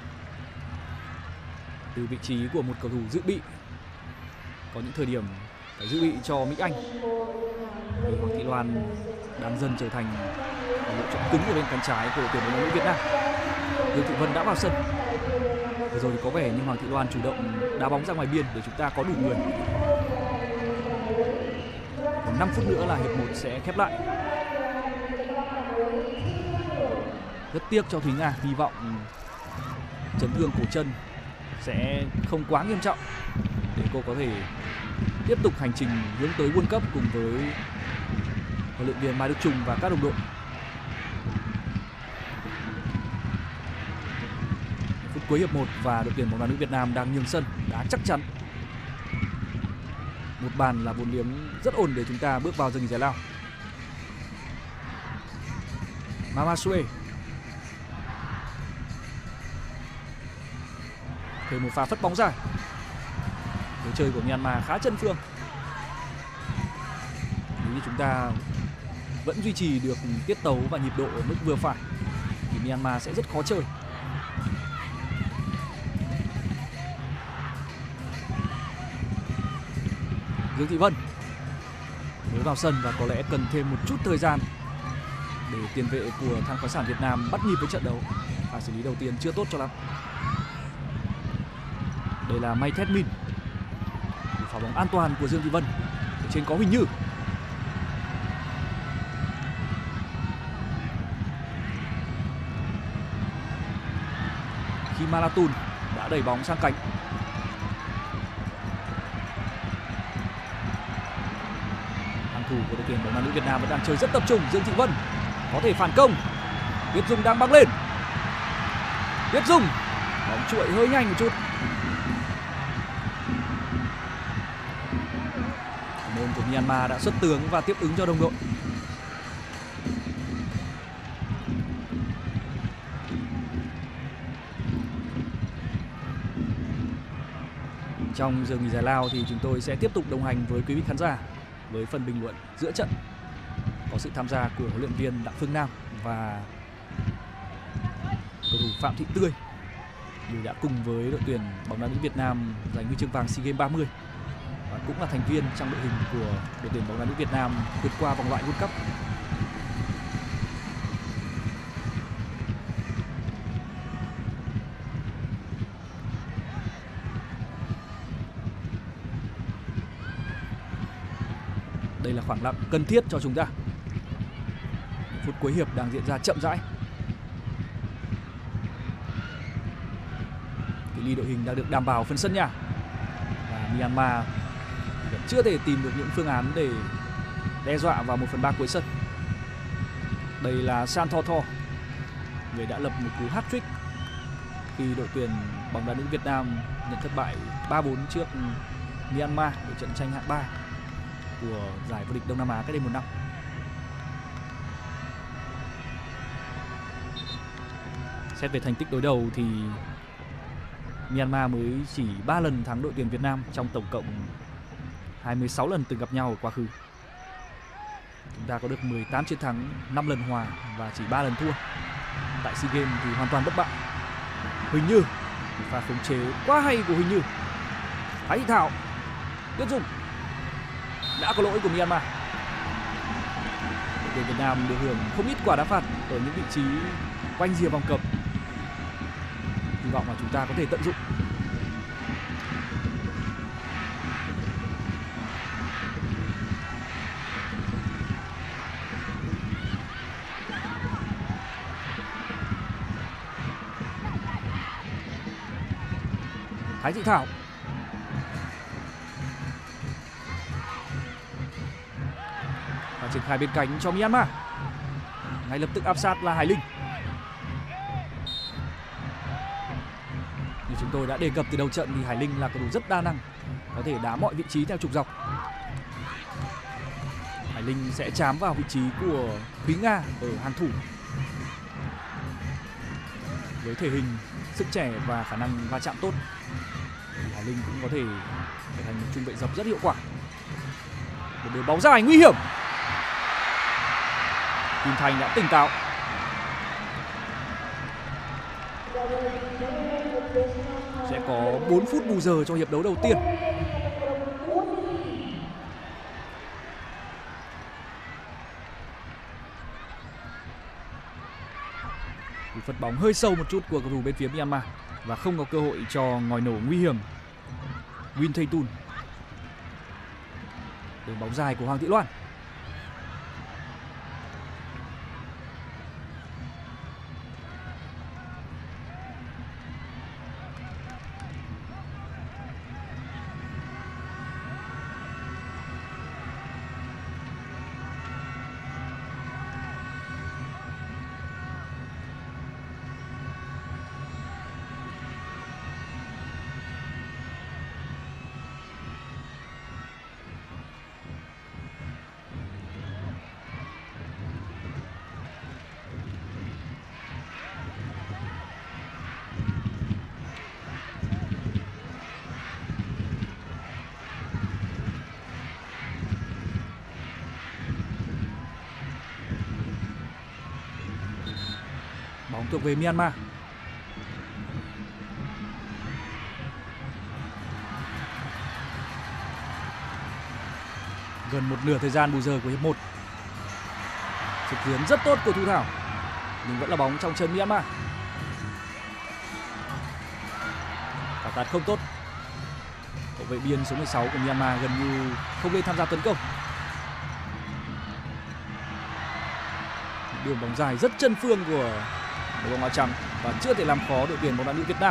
từ vị trí của một cầu thủ dự bị. Có những thời điểm phải dự bị cho Mỹ Anh. Thì Hoàng Thị Loan đang dần trở thành một lựa chọn cứng ở bên cánh trái của đội tuyển bóng đá nữ Việt Nam. Dương Thị Vân đã vào sân. Vừa rồi thì có vẻ như Hoàng Thị Loan chủ động đá bóng ra ngoài biên để chúng ta có đủ người. Còn 5 phút nữa là hiệp 1 sẽ khép lại. Rất tiếc cho Thúy Nga, hy vọng chấn thương cổ chân sẽ không quá nghiêm trọng để cô có thể tiếp tục hành trình hướng tới World Cup cùng với huấn luyện viên Mai Đức Chung và các đồng đội. Phút cuối hiệp 1 và đội tuyển bóng đá nữ Việt Nam đang nhường sân đá chắc chắn. Một bàn là vốn liếng rất ổn để chúng ta bước vào giờ nghỉ giải lao. Mama Sue. Thêm một pha phất bóng dài. Lối chơi của Myanmar khá chân phương. Nếu như chúng ta vẫn duy trì được tiết tấu và nhịp độ ở mức vừa phải thì Myanmar sẽ rất khó chơi. Dương Thị Vân mới vào sân và có lẽ cần thêm một chút thời gian để tiền vệ của Than khoáng sản Việt Nam bắt nhịp với trận đấu. Pha xử lý đầu tiên chưa tốt cho lắm. Đây là May Thét Min. Phá bóng an toàn của Dương Thị Vân. Ở trên có Huỳnh Như. Khi Malatun đã đẩy bóng sang cánh. Hàng thủ của đội tuyển bóng đá nữ Việt Nam vẫn đang chơi rất tập trung. Dương Thị Vân có thể phản công. Tuyết Dung đang băng lên. Tuyết Dung bóng chuỗi hơi nhanh một chút. Môn của Myanmar đã xuất tướng và tiếp ứng cho đồng đội. Trong giờ nghỉ giải lao thì chúng tôi sẽ tiếp tục đồng hành với quý vị khán giả với phần bình luận giữa trận. Có sự tham gia của huấn luyện viên Đặng Phương Nam và cầu thủ Phạm Thị Tươi, người đã cùng với đội tuyển bóng đá nữ Việt Nam giành huy chương vàng SEA Games 30 và cũng là thành viên trong đội hình của đội tuyển bóng đá nữ Việt Nam vượt qua vòng loại World Cup. Đây là khoảng lặng cần thiết cho chúng ta. Phút cuối hiệp đang diễn ra chậm rãi. Cự ly đội hình đã được đảm bảo phần sân nhà. Và Myanmar vẫn chưa thể tìm được những phương án để đe dọa vào 1/3 cuối sân. Đây là San Tho Tho, người đã lập một cú hat-trick khi đội tuyển bóng đá nữ Việt Nam nhận thất bại 3-4 trước Myanmar ở trận tranh hạng 3 của giải vô địch Đông Nam Á cách đây một năm. Xét về thành tích đối đầu thì Myanmar mới chỉ 3 lần thắng đội tuyển Việt Nam trong tổng cộng 26 lần từng gặp nhau ở quá khứ. Chúng ta có được 18 chiến thắng, 5 lần hòa và chỉ 3 lần thua. Tại SEA Games thì hoàn toàn bất bại. Huỳnh Như, pha khống chế quá hay của Huỳnh Như. Thái Thị Thảo, Tuyết Dung. Đã có lỗi của Myanmar. Đội tuyển Việt Nam được hưởng không ít quả đá phạt ở những vị trí quanh rìa vòng cấm. Hy vọng là chúng ta có thể tận dụng. Thái Thị Thảo. Và triển khai bên cánh cho Myanmar. Ngay lập tức áp sát là Hải Linh. Như chúng tôi đã đề cập từ đầu trận thì Hải Linh là cầu thủ rất đa năng, có thể đá mọi vị trí theo trục dọc. Hải Linh sẽ chám vào vị trí của Thúy Nga ở hàng thủ. với thể hình, sức trẻ và khả năng va chạm tốt, Hải Linh cũng có thể trở thành một trung vệ dọc rất hiệu quả. Một đường bóng dài nguy hiểm. Kim Thành đã tỉnh táo. Sẽ có 4 phút bù giờ cho hiệp đấu đầu tiên. Cú phất bóng hơi sâu một chút của cầu thủ bên phía Myanmar và không có cơ hội cho ngòi nổ nguy hiểm Win Thay Tun. Đường bóng dài của Hoàng Thị Loan. Bóng thuộc về Myanmar. Gần một nửa thời gian bù giờ của hiệp 1. Sự tiến rất tốt của Thu Thảo, nhưng vẫn là bóng trong chân Myanmar. Phản tạt không tốt. Hậu vệ biên số 16 của Myanmar gần như không lên tham gia tấn công. Đường bóng dài rất chân phương của đội bóng áo trắng và chưa thể làm khó đội tuyển bóng đá nữ Việt Nam.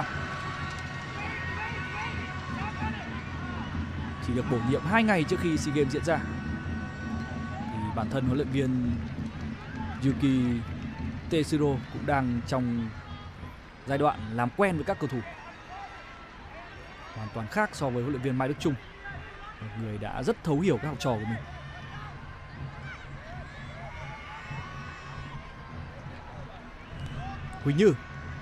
Chỉ được bổ nhiệm 2 ngày trước khi SEA Games diễn ra thì bản thân huấn luyện viên Yuki Tetsuro cũng đang trong giai đoạn làm quen với các cầu thủ, hoàn toàn khác so với huấn luyện viên Mai Đức Chung, một người đã rất thấu hiểu các học trò của mình. Huỳnh Như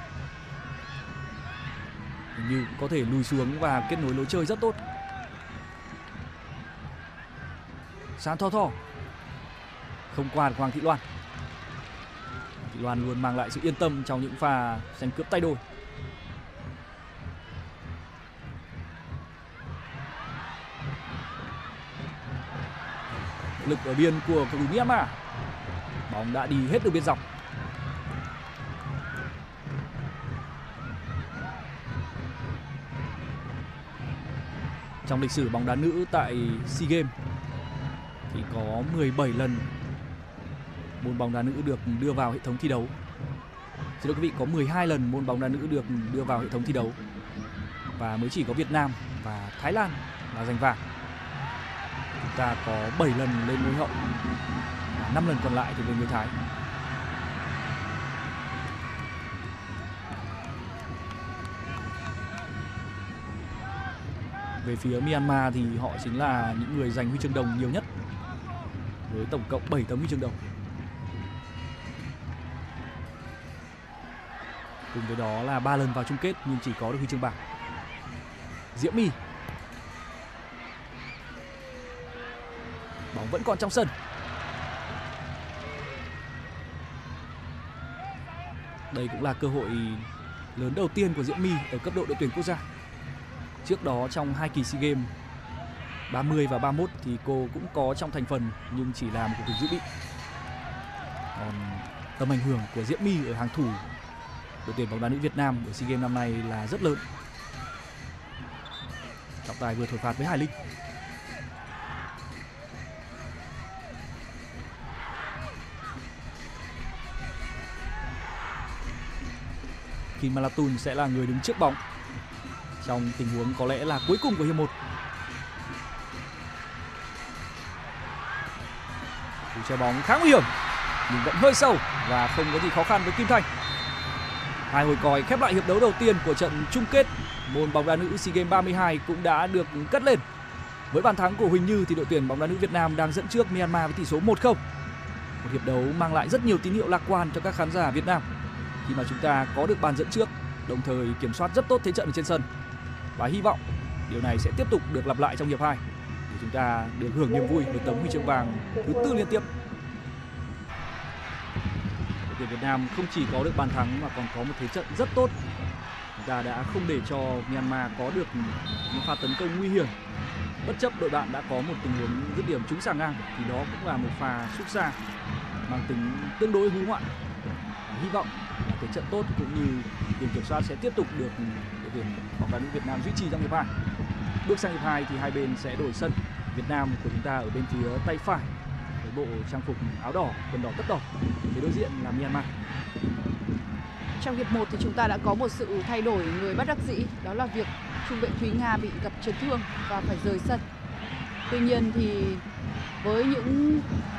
cũng có thể lùi xuống và kết nối lối chơi rất tốt. San Tho Tho không qua được Hoàng Thị Loan. Thị Loan luôn mang lại sự yên tâm trong những pha giành cướp tay đôi. Lực ở biên của cầu thủ Myanmar. Bóng đã đi hết đường biên dọc. Trong lịch sử bóng đá nữ tại SEA Games thì có 17 lần môn bóng đá nữ được đưa vào hệ thống thi đấu. Xin lỗi quý vị, có 12 lần môn bóng đá nữ được đưa vào hệ thống thi đấu và mới chỉ có Việt Nam và Thái Lan là giành vàng. Chúng ta có 7 lần lên ngôi hậu và 5 lần còn lại thuộc về người Thái. Về phía Myanmar thì họ chính là những người giành huy chương đồng nhiều nhất với tổng cộng 7 tấm huy chương đồng. Cùng với đó là 3 lần vào chung kết nhưng chỉ có được huy chương bạc. Diễm My. Bóng vẫn còn trong sân. Đây cũng là cơ hội lớn đầu tiên của Diễm My ở cấp độ đội tuyển quốc gia. Trước đó trong 2 kỳ SEA Games 30 và 31 thì cô cũng có trong thành phần nhưng chỉ là một cầu thủ dự bị. Còn tầm ảnh hưởng của Diễm My ở hàng thủ đội tuyển bóng đá nữ Việt Nam ở SEA Games năm nay là rất lớn. Trọng tài vừa thổi phạt với Hải Linh. Kim Malatun sẽ là người đứng trước bóng trong tình huống có lẽ là cuối cùng của hiệp 1. Cú chơi bóng khá nguy hiểm nhưng vẫn hơi sâu và không có gì khó khăn với Kim Thành. 2 hồi còi khép lại hiệp đấu đầu tiên của trận chung kết môn bóng đá nữ SEA Games 32 cũng đã được cất lên. Với bàn thắng của Huỳnh Như thì đội tuyển bóng đá nữ Việt Nam đang dẫn trước Myanmar với tỷ số 1-0. Một hiệp đấu mang lại rất nhiều tín hiệu lạc quan cho các khán giả Việt Nam khi mà chúng ta có được bàn dẫn trước, đồng thời kiểm soát rất tốt thế trận ở trên sân. Và hy vọng điều này sẽ tiếp tục được lặp lại trong hiệp 2 để chúng ta được hưởng niềm vui với tấm huy chương vàng thứ 4 liên tiếp. Đội tuyển Việt Nam không chỉ có được bàn thắng mà còn có một thế trận rất tốt. Chúng ta đã không để cho Myanmar có được những pha tấn công nguy hiểm. Bất chấp đội bạn đã có một tình huống dứt điểm trúng xà ngang thì đó cũng là một pha sút xa mang tính tương đối hữu hoạn. Hy vọng là thế trận tốt cũng như tiền kiểm soát sẽ tiếp tục được đội tuyển bóng đá nữ Việt Nam duy trì trong hiệp 2. Bước sang hiệp 2 thì hai bên sẽ đổi sân. Việt Nam của chúng ta ở bên phía tay phải với bộ trang phục áo đỏ, quần đỏ tất đỏ. Phía đối diện là Myanmar. Trong hiệp 1 thì chúng ta đã có một sự thay đổi người bất đắc dĩ, đó là việc trung vệ Thúy Nga bị gặp chấn thương và phải rời sân. Tuy nhiên thì với những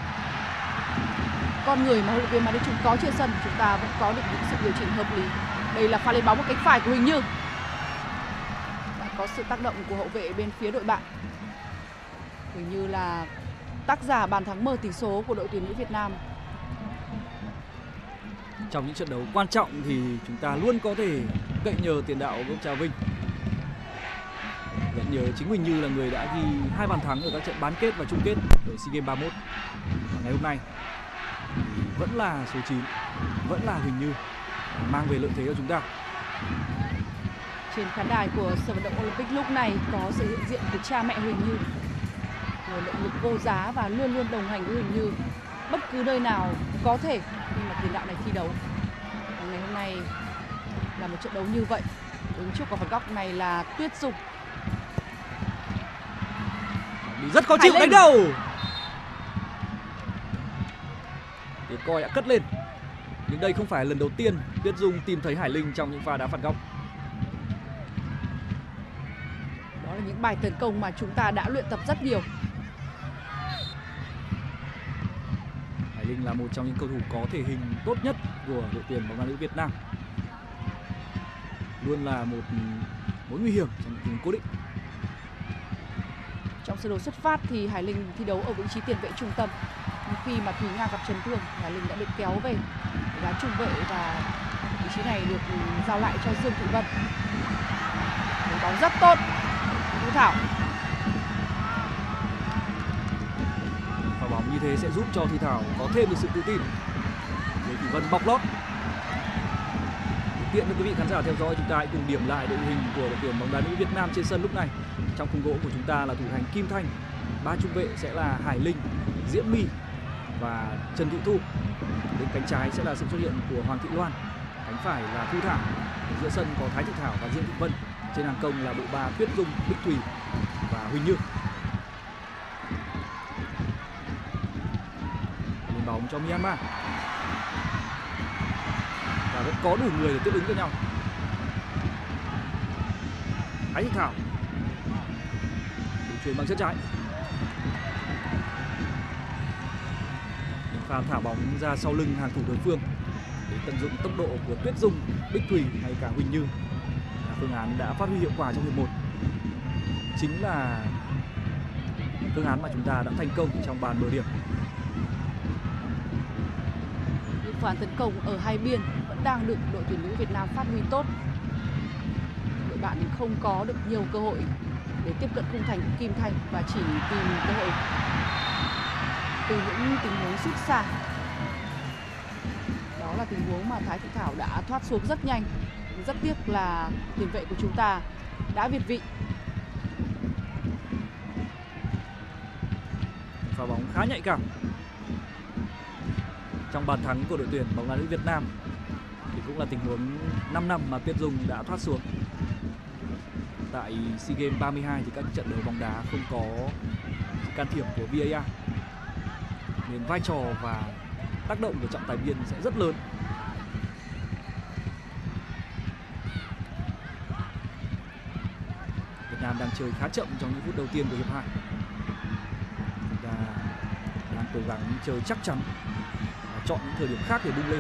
con người mà huấn luyện viên Mai Đức Chung có trên sân, chúng ta vẫn có được những sự điều chỉnh hợp lý. Đây là pha lên bóng ở cánh phải của Huỳnh Như. Đã có sự tác động của hậu vệ bên phía đội bạn. Huỳnh Như là tác giả bàn thắng mở tỷ số của đội tuyển nữ Việt Nam. Trong những trận đấu quan trọng thì chúng ta luôn có thể cậy nhờ tiền đạo gốc Trà Vinh. Vẫn nhớ chính Huỳnh Như là người đã ghi 2 bàn thắng ở các trận bán kết và chung kết ở SEA Games 31. Và ngày hôm nay vẫn là số 9, vẫn là Huỳnh Như mang về lợi thế cho chúng ta. Trên khán đài của sân vận động Olympic lúc này có sự hiện diện của cha mẹ Huỳnh Như, người động lực vô giá và luôn luôn đồng hành với Huỳnh Như bất cứ nơi nào có thể khi mà tiền đạo này thi đấu. Và ngày hôm nay là một trận đấu như vậy. Đứng trước quả phạt góc này là Tuyết Dung. Rất khó chịu đánh đầu. Tiếng còi đã cất lên. Nhưng đây không phải lần đầu tiên Tuyết Dung tìm thấy Hải Linh trong những pha đá phạt góc. Đó là những bài tấn công mà chúng ta đã luyện tập rất nhiều. Hải Linh là một trong những cầu thủ có thể hình tốt nhất của đội tuyển bóng đá nữ Việt Nam. Luôn là một mối nguy hiểm trong những tình huống cố định. Trong sơ đồ xuất phát thì Hải Linh thi đấu ở vị trí tiền vệ trung tâm. Nhưng khi mà Thúy Nga gặp chấn thương, Hải Linh đã được kéo về đá trung vệ và vị trí này được giao lại cho Dương Thị Vân. Đánh bóng rất tốt, Thu Thảo. Pha bóng như thế sẽ giúp cho Thu Thảo có thêm được sự tự tin. Dương Thị Vân bọc lót. Tiện cho quý vị khán giả theo dõi, chúng ta hãy cùng điểm lại đội hình của đội tuyển bóng đá nữ Việt Nam trên sân lúc này. Trong khung gỗ của chúng ta là thủ thành Kim Thanh, 3 trung vệ sẽ là Hải Linh, Diễm My và Trần Thị Thu. Bên cánh trái sẽ là sự xuất hiện của Hoàng Thị Loan, cánh phải là Thu Thảo, ở giữa sân có Thái Thị Thảo và Dương Thị Vân. Trên hàng công là bộ ba Tuyết Dung, Bích Thùy và Huỳnh Như. Lên bóng cho Myanmar. Và vẫn có đủ người để tiếp ứng cho nhau. Thái Thị Thảo chuyển bằng chân trái. Những pha thả bóng ra sau lưng hàng thủ đối phương để tận dụng tốc độ của Tuyết Dung, Bích Thùy hay cả Huỳnh Như là phương án đã phát huy hiệu quả trong hiệp 1. Chính là phương án mà chúng ta đã thành công trong bàn mở điểm. Những pha tấn công ở hai biên vẫn đang được đội tuyển nữ Việt Nam phát huy tốt. Đội bạn không có được nhiều cơ hội để tiếp cận khung thành của Kim Thanh và chỉ tìm cơ hội từ những tình huống sút xa. Đó là tình huống mà Thái Thị Thảo đã thoát xuống rất nhanh. Rất tiếc là tiền vệ của chúng ta đã việt vị. Pha bóng khá nhạy cảm. Trong bàn thắng của đội tuyển bóng đá nữ Việt Nam thì cũng là tình huống 5 năm mà Tuyết Dung đã thoát xuống. Tại SEA Games 32 thì các trận đấu bóng đá không có can thiệp của VAR, nên vai trò và tác động của trọng tài viên sẽ rất lớn. Việt Nam đang chơi khá chậm trong những phút đầu tiên của hiệp 2. Chúng ta đang cố gắng chơi chắc chắn và chọn những thời điểm khác để bung lên.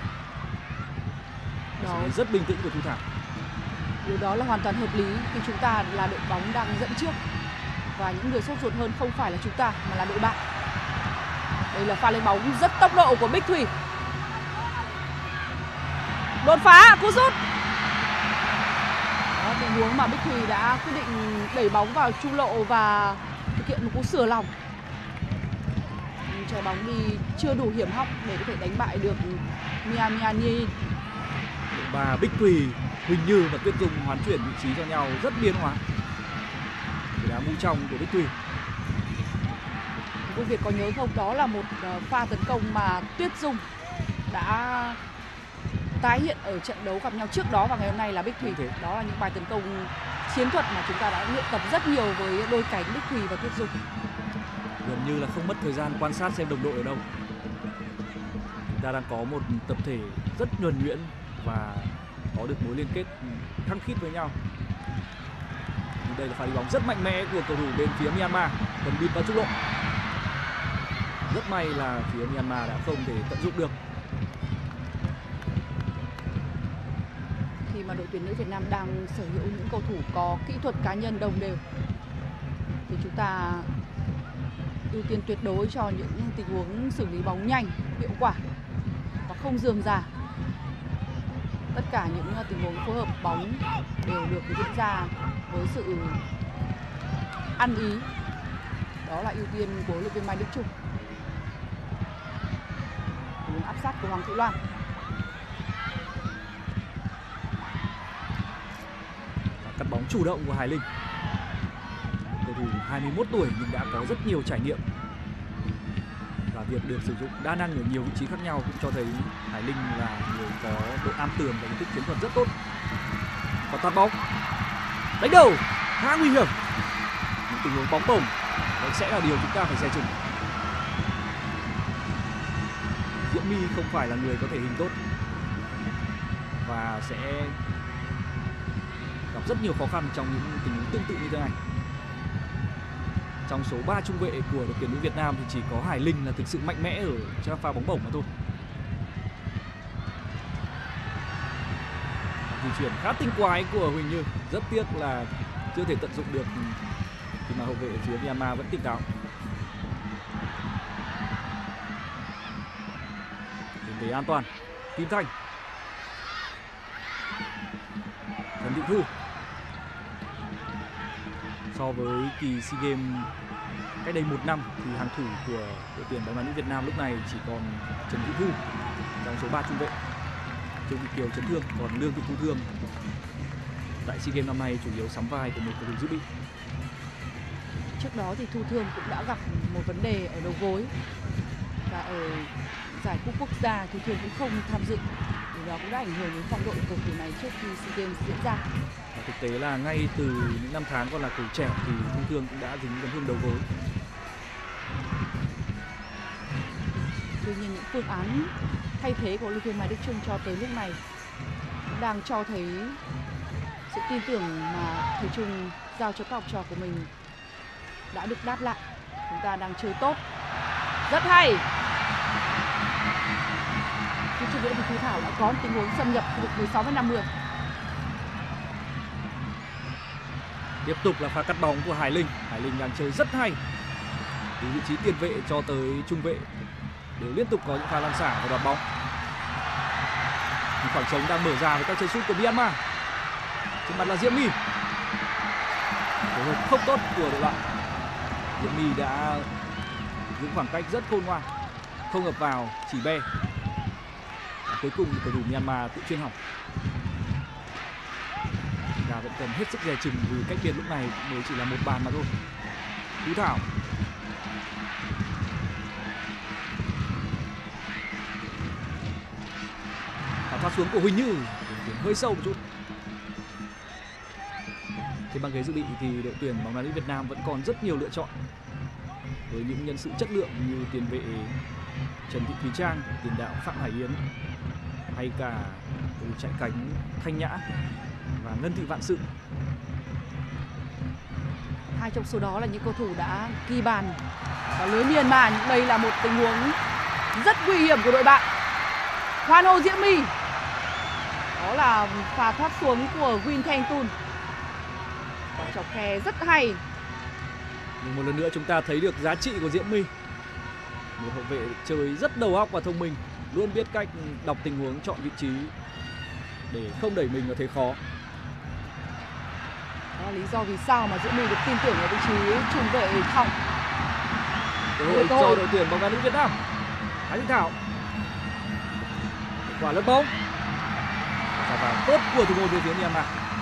Đó Rất bình tĩnh của Thu Thảo. Điều đó là hoàn toàn hợp lý khi chúng ta là đội bóng đang dẫn trước và những người sốt ruột hơn không phải là chúng ta mà là đội bạn. Đây là pha lên bóng rất tốc độ của Bích Thùy. Đột phá, cú sút. Đó, tình huống mà Bích Thùy đã quyết định đẩy bóng vào trung lộ và thực hiện một cú sửa lòng. Nhưng trái bóng đi chưa đủ hiểm hóc để có thể đánh bại được Miani. Và Bích Thùy, Huỳnh Như và Tuyết Dung hoán chuyển vị trí cho nhau rất biến hóa. Đá mu trong của Bích Thùy. Cô Việt có nhớ không? Đó là một pha tấn công mà Tuyết Dung đã tái hiện ở trận đấu gặp nhau trước đó, và ngày hôm nay là Bích Thùy. Đó là những bài tấn công chiến thuật mà chúng ta đã luyện tập rất nhiều với đôi cánh Bích Thùy và Tuyết Dung. Gần như là không mất thời gian quan sát xem đồng đội ở đâu. Chúng ta đang có một tập thể rất nhuần nhuyễn và có được mối liên kết khăng khít với nhau. Đây là pha đi bóng rất mạnh mẽ của cầu thủ bên phía Myanmar, cần bịt vào trung lộ. Rất may là phía Myanmar đã không thể tận dụng được. Khi mà đội tuyển nữ Việt Nam đang sở hữu những cầu thủ có kỹ thuật cá nhân đồng đều thì chúng ta ưu tiên tuyệt đối cho những tình huống xử lý bóng nhanh, hiệu quả và không rườm rà. Tất cả những tình huống phối hợp bóng đều được diễn ra với sự ăn ý. Đó là ưu tiên của huấn luyện viên Mai Đức Chung. Tình áp sát của Hoàng Thị Loan. Cắt bóng chủ động của Hải Linh. Cầu thủ 21 tuổi nhưng đã có rất nhiều trải nghiệm. Và việc được sử dụng đa năng ở nhiều vị trí khác nhau cũng cho thấy Hải Linh là người có độ am tường và nhận thức chiến thuật rất tốt. Còn tạt bóng, đánh đầu khá nguy hiểm. Những tình huống bóng bổng đấy sẽ là điều chúng ta phải dè chừng. Diễm My không phải là người có thể hình tốt và sẽ gặp rất nhiều khó khăn trong những tình huống tương tự như thế này. Trong số 3 trung vệ của đội tuyển nữ Việt Nam thì chỉ có Hải Linh là thực sự mạnh mẽ ở trong pha bóng bổng mà thôi. Di chuyển khá tinh quái của Huỳnh Như, rất tiếc là chưa thể tận dụng được khi mà hậu vệ phía Myanmar vẫn tỉnh táo. Đến về an toàn, Kim Thanh, Trần Thị Thu. So với kỳ SEA Games cách đây 1 năm thì hàng thủ của đội tuyển bóng đá nữ Việt Nam lúc này chỉ còn Trần Thị Thu trong số 3 trung vệ. Trương Thị Kiều chấn thương, còn Lương Thị Thu Thương tại SEA Games năm nay chủ yếu sắm vai của một cầu thủ dự bị. Trước đó thì Thu Thương cũng đã gặp một vấn đề ở đầu gối, và ở giải cúp quốc gia Thu Thương cũng không tham dự. Điều đó cũng đã ảnh hưởng đến phong độ của cầu thủ này trước khi SEA Games diễn ra. Và thực tế là ngay từ những năm tháng còn là cầu trẻ thì Thu Thương cũng đã dính chấn thương đầu gối. Tuy nhiên những phương án thay thế của huấn luyện viên Mai Đức Chung cho tới lúc này đang cho thấy sự tin tưởng mà thầy Chung giao cho các học trò của mình đã được đáp lại. Chúng ta đang chơi tốt, rất hay. Khi chưa nữa thì Thu Thảo đã có một tình huống xâm nhập khu vực 16m50. Tiếp tục là pha cắt bóng của Hải Linh. Hải Linh đang chơi rất hay. Từ vị trí tiền vệ cho tới trung vệ đều liên tục có những pha lăn xả và đoạt bóng. Khoảng trống đang mở ra với các chơi sút của Myanmar. Trên mặt là Diễm My. Phối hợp không tốt của đội bạn. Diễm My đã giữ khoảng cách rất khôn ngoan, không ập vào, chỉ be. Cuối cùng cầu thủ Myanmar tự chuyên hỏng. Và vẫn cần hết sức dè chừng vì cách biệt lúc này mới chỉ là 1 bàn mà thôi. Tú Thảo. Thoát xuống của Huỳnh Như, hơi sâu một chút. Trên băng ghế dự bị thì đội tuyển bóng đá nữ Việt Nam vẫn còn rất nhiều lựa chọn với những nhân sự chất lượng như tiền vệ Trần Thị Thùy Trang, tiền đạo Phạm Hải Yến, hay cả cầu chạy cánh Thanh Nhã và Ngân Thị Vạn Sự. Hai trong số đó là những cầu thủ đã ghi bàn vào lưới Myanmar. Đây là một tình huống rất nguy hiểm của đội bạn. Hoan hô Diễm My. Đó là pha thoát xuống của Win Thanh Tun. Quả chọc khe rất hay. Nhưng một lần nữa chúng ta thấy được giá trị của Diễm My. Một hậu vệ chơi rất đầu óc và thông minh, luôn biết cách đọc tình huống, chọn vị trí để không đẩy mình vào thế khó. Đó là lý do vì sao mà Diễm My được tin tưởng ở vị trí trung vệ hỏng. Cơ hội cho đội tuyển bóng đá nữ Việt Nam. Thái Thị Thảo. Quả lướt bóng. Và vào tốt của thủ môn về phía Myanmar.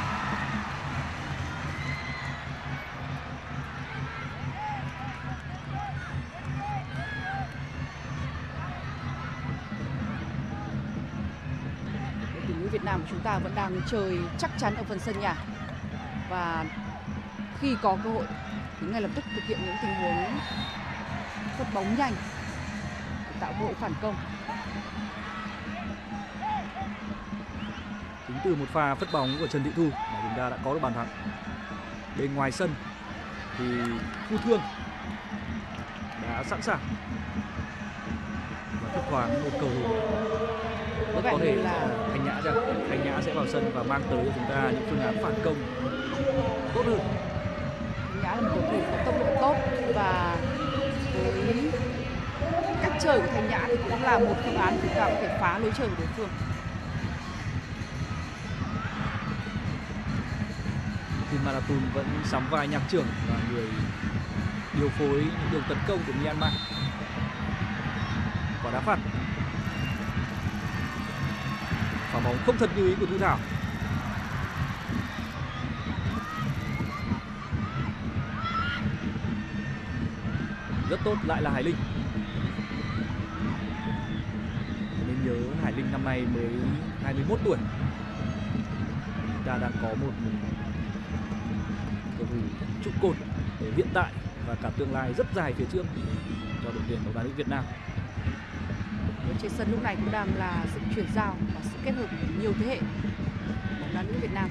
Đội tuyển nữ Việt Nam của chúng ta vẫn đang chơi chắc chắn ở phần sân nhà, và khi có cơ hội thì ngay lập tức thực hiện những tình huống phất bóng nhanh để tạo cơ hội phản công. Chính từ một pha phất bóng của Trần Thị Thu mà chúng ta đã có được bàn thắng. Bên ngoài sân thì Thu Thương đã sẵn sàng và thấp thoáng một cầu thủ rất có thể là Thanh Nhã ra. Thanh Nhã sẽ vào sân và mang tới cho chúng ta những phương án phản công tốt hơn. Thanh Nhã là một cầu thủ có tốc độ tốt, và với cách chơi của Thanh Nhã thì cũng là một phương án chúng ta có thể phá lối chơi của đối phương. Team Marathon vẫn sắm vai nhạc trưởng và người điều phối những đường tấn công của Myanmar. Quả đá phạt. Quả bóng không thật như ý của Thu Thảo. Rất tốt, lại là Hải Linh. Nên nhớ Hải Linh năm nay mới 21 tuổi. Chúng ta đang có một cầu thủ trụ cột để hiện tại và cả tương lai rất dài phía trước cho đội tuyển bóng đá nữ Việt Nam. Trên sân lúc này cũng đang là sự chuyển giao và sự kết hợp của nhiều thế hệ bóng đá nữ Việt Nam.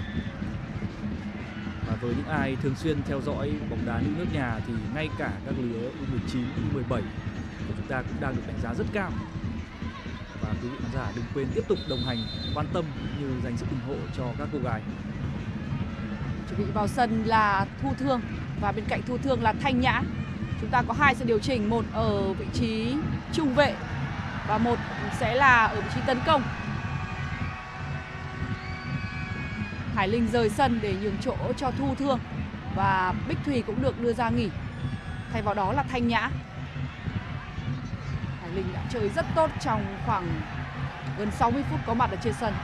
Và với những ai thường xuyên theo dõi bóng đá nữ nước nhà thì ngay cả các lứa U19, U17 của chúng ta cũng đang được đánh giá rất cao. Và quý vị khán giả đừng quên tiếp tục đồng hành, quan tâm như dành sự ủng hộ cho các cô gái. Chuẩn bị vào sân là Thu Thương, và bên cạnh Thu Thương là Thanh Nhã. Chúng ta có hai sự điều chỉnh, một ở vị trí trung vệ và một sẽ là ở vị trí tấn công. Hải Linh rời sân để nhường chỗ cho Thu Thương, và Bích Thùy cũng được đưa ra nghỉ. Thay vào đó là Thanh Nhã. Hải Linh đã chơi rất tốt trong khoảng gần 60 phút có mặt ở trên sân.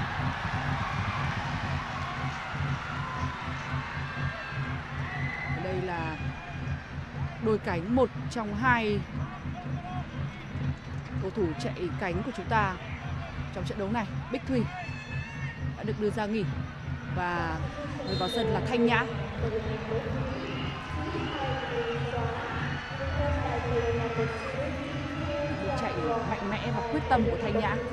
Đây là đôi cánh, một trong hai cầu thủ chạy cánh của chúng ta trong trận đấu này. Bích Thùy đã được đưa ra nghỉ và người vào sân là Thanh Nhã. Một chạy mạnh mẽ và quyết tâm của Thanh Nhã.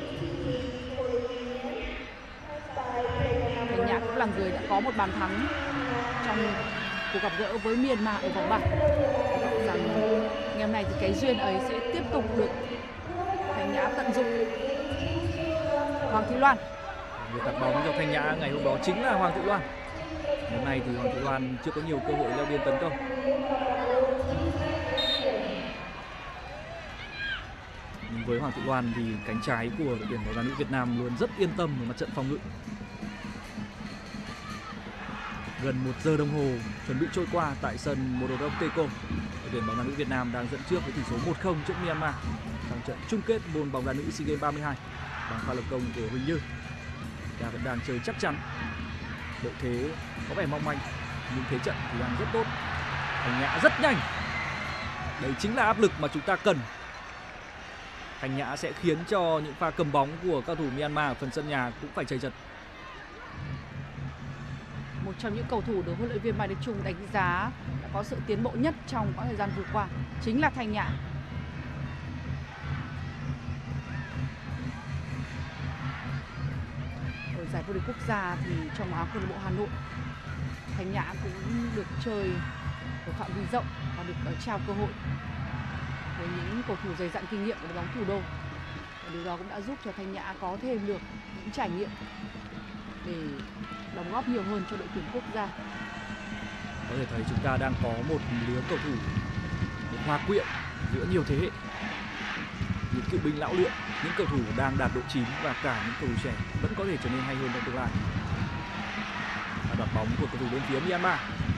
Thanh Nhã cũng là người đã có một bàn thắng trong cuộc gặp gỡ với Myanmar ở vòng bảng. Hy vọng rằng ngày hôm nay thì cái duyên ấy sẽ tiếp tục được Thanh Nhã tận dụng. Hoàng Thị Loan. Người tạt bóng cho Thanh Nhã ngày hôm đó chính là Hoàng Thị Loan. Hôm nay thì Hoàng Thị Loan chưa có nhiều cơ hội leo biên tấn công. Nhưng với Hoàng Thị Loan thì cánh trái của đội tuyển bóng đá nữ Việt Nam luôn rất yên tâm ở mặt trận phòng ngự. Gần 1 giờ đồng hồ chuẩn bị trôi qua tại sân Morodom Techo, đội tuyển bóng đá nữ Việt Nam đang dẫn trước với tỷ số 1-0 trước Myanmar trong trận chung kết môn bóng đá nữ SEA Games 32 bằng pha lập công của Huỳnh Như. Ta vẫn đang chơi chắc chắn, lợi thế có vẻ mong manh nhưng thế trận thì đang rất tốt. Thanh Nhã rất nhanh, đấy chính là áp lực mà chúng ta cần. Thanh Nhã sẽ khiến cho những pha cầm bóng của cao thủ Myanmar ở phần sân nhà cũng phải chầy chật. Một trong những cầu thủ được huấn luyện viên Mai Đức Chung đánh giá đã có sự tiến bộ nhất trong quãng thời gian vừa qua chính là Thanh Nhã. Ở giải vô địch quốc gia thì trong áo câu lạc bộ Hà Nội, Thanh Nhã cũng được chơi ở phạm vi rộng và được trao cơ hội với những cầu thủ dày dặn kinh nghiệm của đội bóng thủ đô. Và điều đó cũng đã giúp cho Thanh Nhã có thêm được những trải nghiệm để đóng góp nhiều hơn cho đội tuyển quốc gia. Có thể thấy chúng ta đang có một lứa cầu thủ được hòa quyện giữa nhiều thế hệ như cựu binh lão luyện, những cầu thủ đang đạt độ chín và cả những cầu thủ trẻ vẫn có thể trở nên hay hơn trong tương lai. Và đoạt bóng của cầu thủ bên phía Myanmar.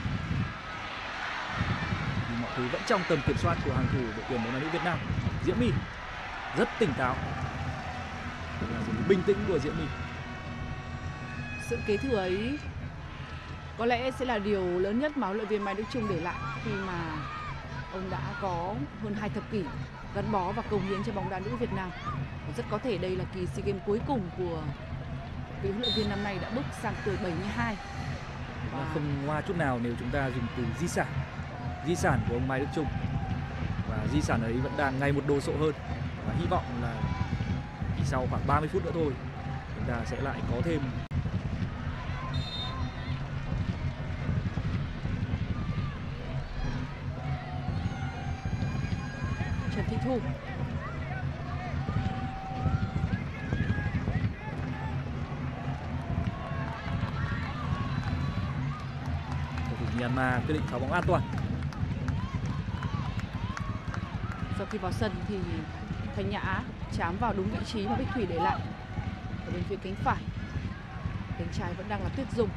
Nhưng mọi thứ vẫn trong tầm kiểm soát của hàng thủ đội tuyển bóng đá nữ Việt Nam. Diễm My rất tỉnh táo, là sự bình tĩnh của Diễm My. Sự kế thừa ấy có lẽ sẽ là điều lớn nhất mà huấn luyện viên Mai Đức Chung để lại khi mà ông đã có hơn 2 thập kỷ gắn bó và cống hiến cho bóng đá nữ Việt Nam. Và rất có thể đây là kỳ SEA Games cuối cùng của vị huấn luyện viên năm nay đã bước sang tuổi 72. Và không ngoa chút nào nếu chúng ta dùng từ di sản của ông Mai Đức Chung, và di sản ấy vẫn đang ngày một đồ sộ hơn, và hy vọng là chỉ sau khoảng 30 phút nữa thôi chúng ta sẽ lại có thêm Trần Thị Thu. cầu thủ Myanmar quyết định phá bóng an toàn. Sau khi vào sân thì Thanh Nhã chám vào đúng vị trí mà Bích Thủy để lại ở bên phía cánh phải. Cánh trái vẫn đang là Tuyết Dung.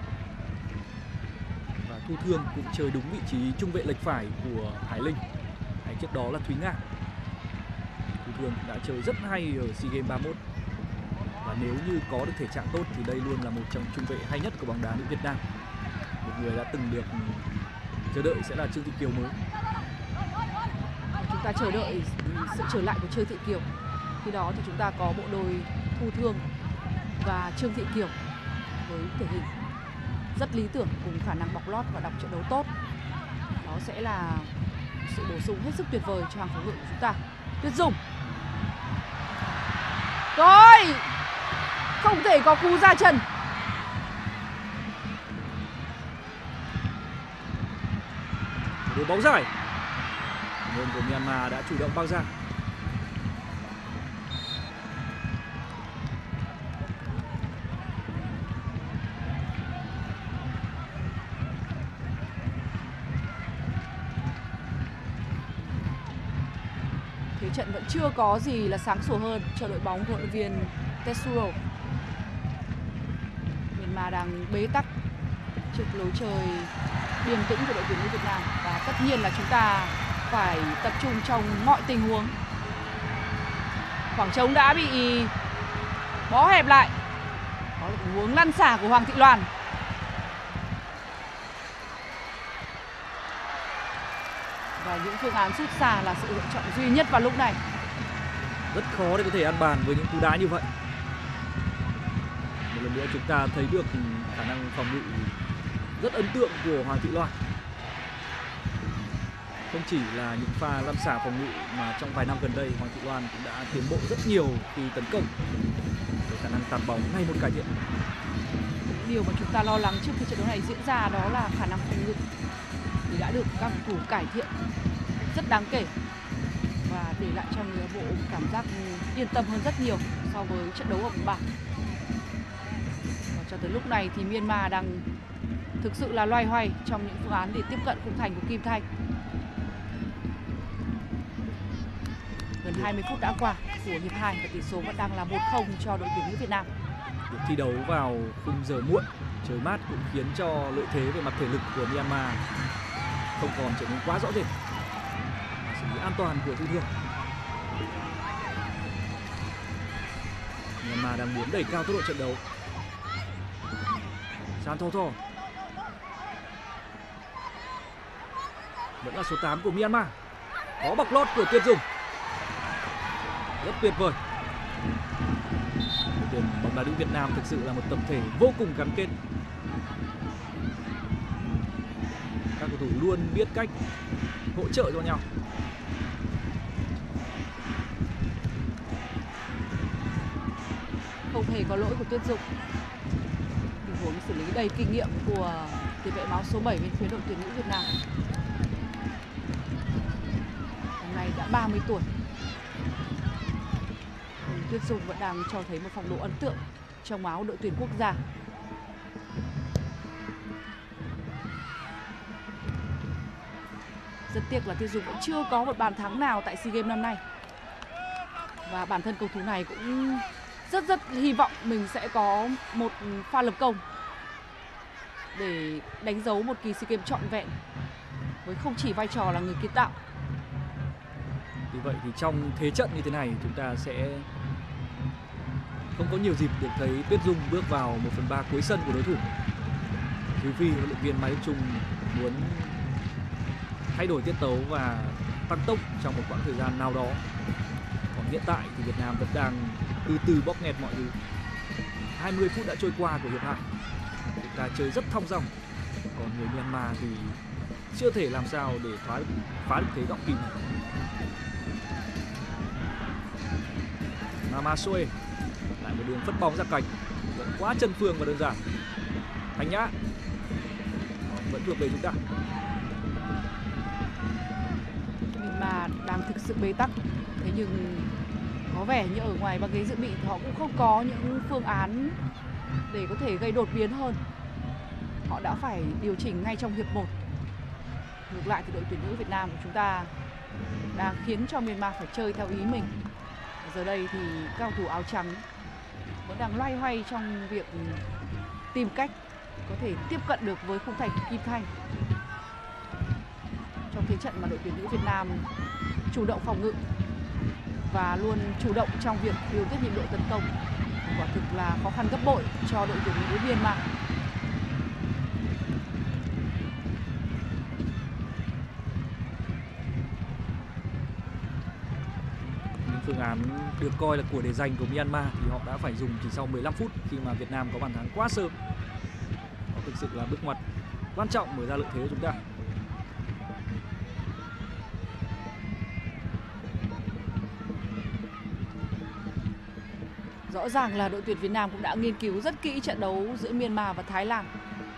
Và Thu Thương cũng chơi đúng vị trí trung vệ lệch phải của Hải Linh. Hay trước đó là Thúy Nga. Thu Thương đã chơi rất hay ở SEA Games 31. Và nếu như có được thể trạng tốt thì đây luôn là một trong trung vệ hay nhất của bóng đá nữ Việt Nam. Một người đã từng được chờ đợi sẽ là Trương Thị Kiều mới. Chúng ta chờ đợi sự trở lại của Trương Thị Kiều. Khi đó thì chúng ta có bộ đôi Thu Thương và Trương Thị Kiều với thể hình rất lý tưởng cùng khả năng bọc lót và đọc trận đấu tốt. Đó sẽ là sự bổ sung hết sức tuyệt vời cho hàng phòng ngự của chúng ta. Tuyết Dung. Rồi! Không thể có cú ra chân. Đối bóng dài. Người của Myanmar đã chủ động bao ra. Thế trận vẫn chưa có gì là sáng sủa hơn cho đội bóng của huấn luyện viên Tetsuro. Myanmar đang bế tắc trước lối chơi điềm tĩnh của đội tuyển nữ Việt Nam, và tất nhiên là chúng ta phải tập trung trong mọi tình huống. Khoảng trống đã bị bó hẹp lại. Đó là tình huống lăn xả của Hoàng Thị Loan. Và những phương án sút xa là sự lựa chọn duy nhất vào lúc này. Rất khó để có thể ăn bàn với những cú đá như vậy. Một lần nữa chúng ta thấy được khả năng phòng ngự rất ấn tượng của Hoàng Thị Loan. Không chỉ là những pha lăn xả phòng ngự mà trong vài năm gần đây Hoàng Thị Loan cũng đã tiến bộ rất nhiều khi tấn công. Với khả năng tạt bóng ngày một cải thiện. Điều mà chúng ta lo lắng trước khi trận đấu này diễn ra đó là khả năng phòng ngự thì đã được các cầu thủ cải thiện rất đáng kể và để lại cho người hâm mộ cảm giác yên tâm hơn rất nhiều so với trận đấu ở vòng bảng. Và cho tới lúc này thì Myanmar đang thực sự là loay hoay trong những phương án để tiếp cận khung thành của Kim Thanh. Gần 20 phút đã qua của hiệp 2 và tỷ số vẫn đang là 1-0 cho đội tuyển nữ Việt Nam. Việc thi đấu vào khung giờ muộn, trời mát cũng khiến cho lợi thế về mặt thể lực của Myanmar không còn trở nên quá rõ rệt. Xử lý an toàn của Thu Thương. Myanmar đang muốn đẩy cao tốc độ trận đấu. San Tho Tho. Vẫn là số 8 của Myanmar. Có bọc lót của Tuyết Dung. Rất tuyệt vời. Đội tuyển bóng đá nữ Việt Nam thực sự là một tập thể vô cùng gắn kết. Các cầu thủ luôn biết cách hỗ trợ cho nhau. Không hề có lỗi của Tuyết Dung. Tình huống xử lý đầy kinh nghiệm của tiền vệ áo số 7 bên phía đội tuyển nữ Việt Nam. Hôm nay đã 30 tuổi. Tuyết Dung vẫn đang cho thấy một phong độ ấn tượng trong áo đội tuyển quốc gia. Rất tiếc là Tuyết Dung vẫn chưa có một bàn thắng nào tại SEA Games năm nay. Và bản thân cầu thủ này cũng rất hy vọng mình sẽ có một pha lập công để đánh dấu một kỳ SEA Games trọn vẹn với không chỉ vai trò là người kiến tạo. Vì vậy thì trong thế trận như thế này chúng ta sẽ không có nhiều dịp được thấy Tuyết Dung bước vào 1/3 cuối sân của đối thủ. Trừ phi huấn luyện viên Mai Đức Chung muốn thay đổi tiết tấu và tăng tốc trong một quãng thời gian nào đó. Còn hiện tại thì Việt Nam vẫn đang từ từ bóp nghẹt mọi thứ. 20 phút đã trôi qua của hiệp 2. Chúng ta chơi rất thong dong. Còn người Myanmar thì chưa thể làm sao để phá được thế gọng kìm này. Namasoe lại một đường phất bóng ra cánh, vẫn quá chân phương và đơn giản. Thanh Nhã vẫn thuộc về chúng ta. Myanmar đang thực sự bế tắc. Thế nhưng có vẻ như ở ngoài băng ghế dự bị thì họ cũng không có những phương án để có thể gây đột biến hơn. Họ đã phải điều chỉnh ngay trong hiệp 1. Ngược lại thì đội tuyển nữ Việt Nam của chúng ta đang khiến cho Myanmar phải chơi theo ý mình. Giờ đây thì các cầu thủ áo trắng vẫn đang loay hoay trong việc tìm cách có thể tiếp cận được với khung thành của Kim Thanh. Trong thế trận mà đội tuyển nữ Việt Nam chủ động phòng ngự và luôn chủ động trong việc điều tiết nhịp độ tấn công, quả thực là khó khăn gấp bội cho đội tuyển nữ Myanmar. Phương án được coi là của để giành của Myanmar thì họ đã phải dùng chỉ sau 15 phút khi mà Việt Nam có bàn thắng quá sớm. Họ thực sự là bước ngoặt quan trọng mở ra lợi thế của chúng ta. Rõ ràng là đội tuyển Việt Nam cũng đã nghiên cứu rất kỹ trận đấu giữa Myanmar và Thái Lan.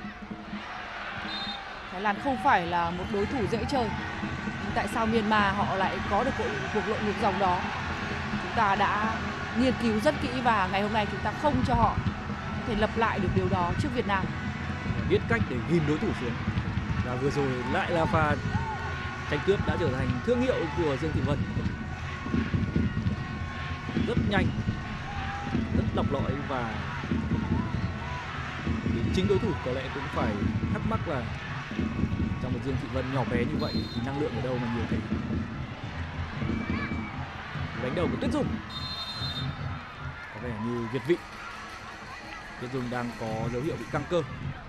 Thái Lan không phải là một đối thủ dễ chơi. Nhưng tại sao Myanmar họ lại có được cuộc lội ngược dòng đó? Chúng ta đã nghiên cứu rất kỹ và ngày hôm nay chúng ta không cho họ có thể lặp lại được điều đó trước Việt Nam. Biết cách để ghim đối thủ xuống. Và vừa rồi lại là pha tranh cướp đã trở thành thương hiệu của Dương Thị Vân. Rất nhanh, rất lọc lõi và chính đối thủ có lẽ cũng phải thắc mắc là trong một Dương Thị Vân nhỏ bé như vậy thì năng lượng ở đâu mà nhiều thế. Đánh đầu của Tuyết Dung có vẻ như việt vị. Tuyết Dung đang có dấu hiệu bị căng cơ.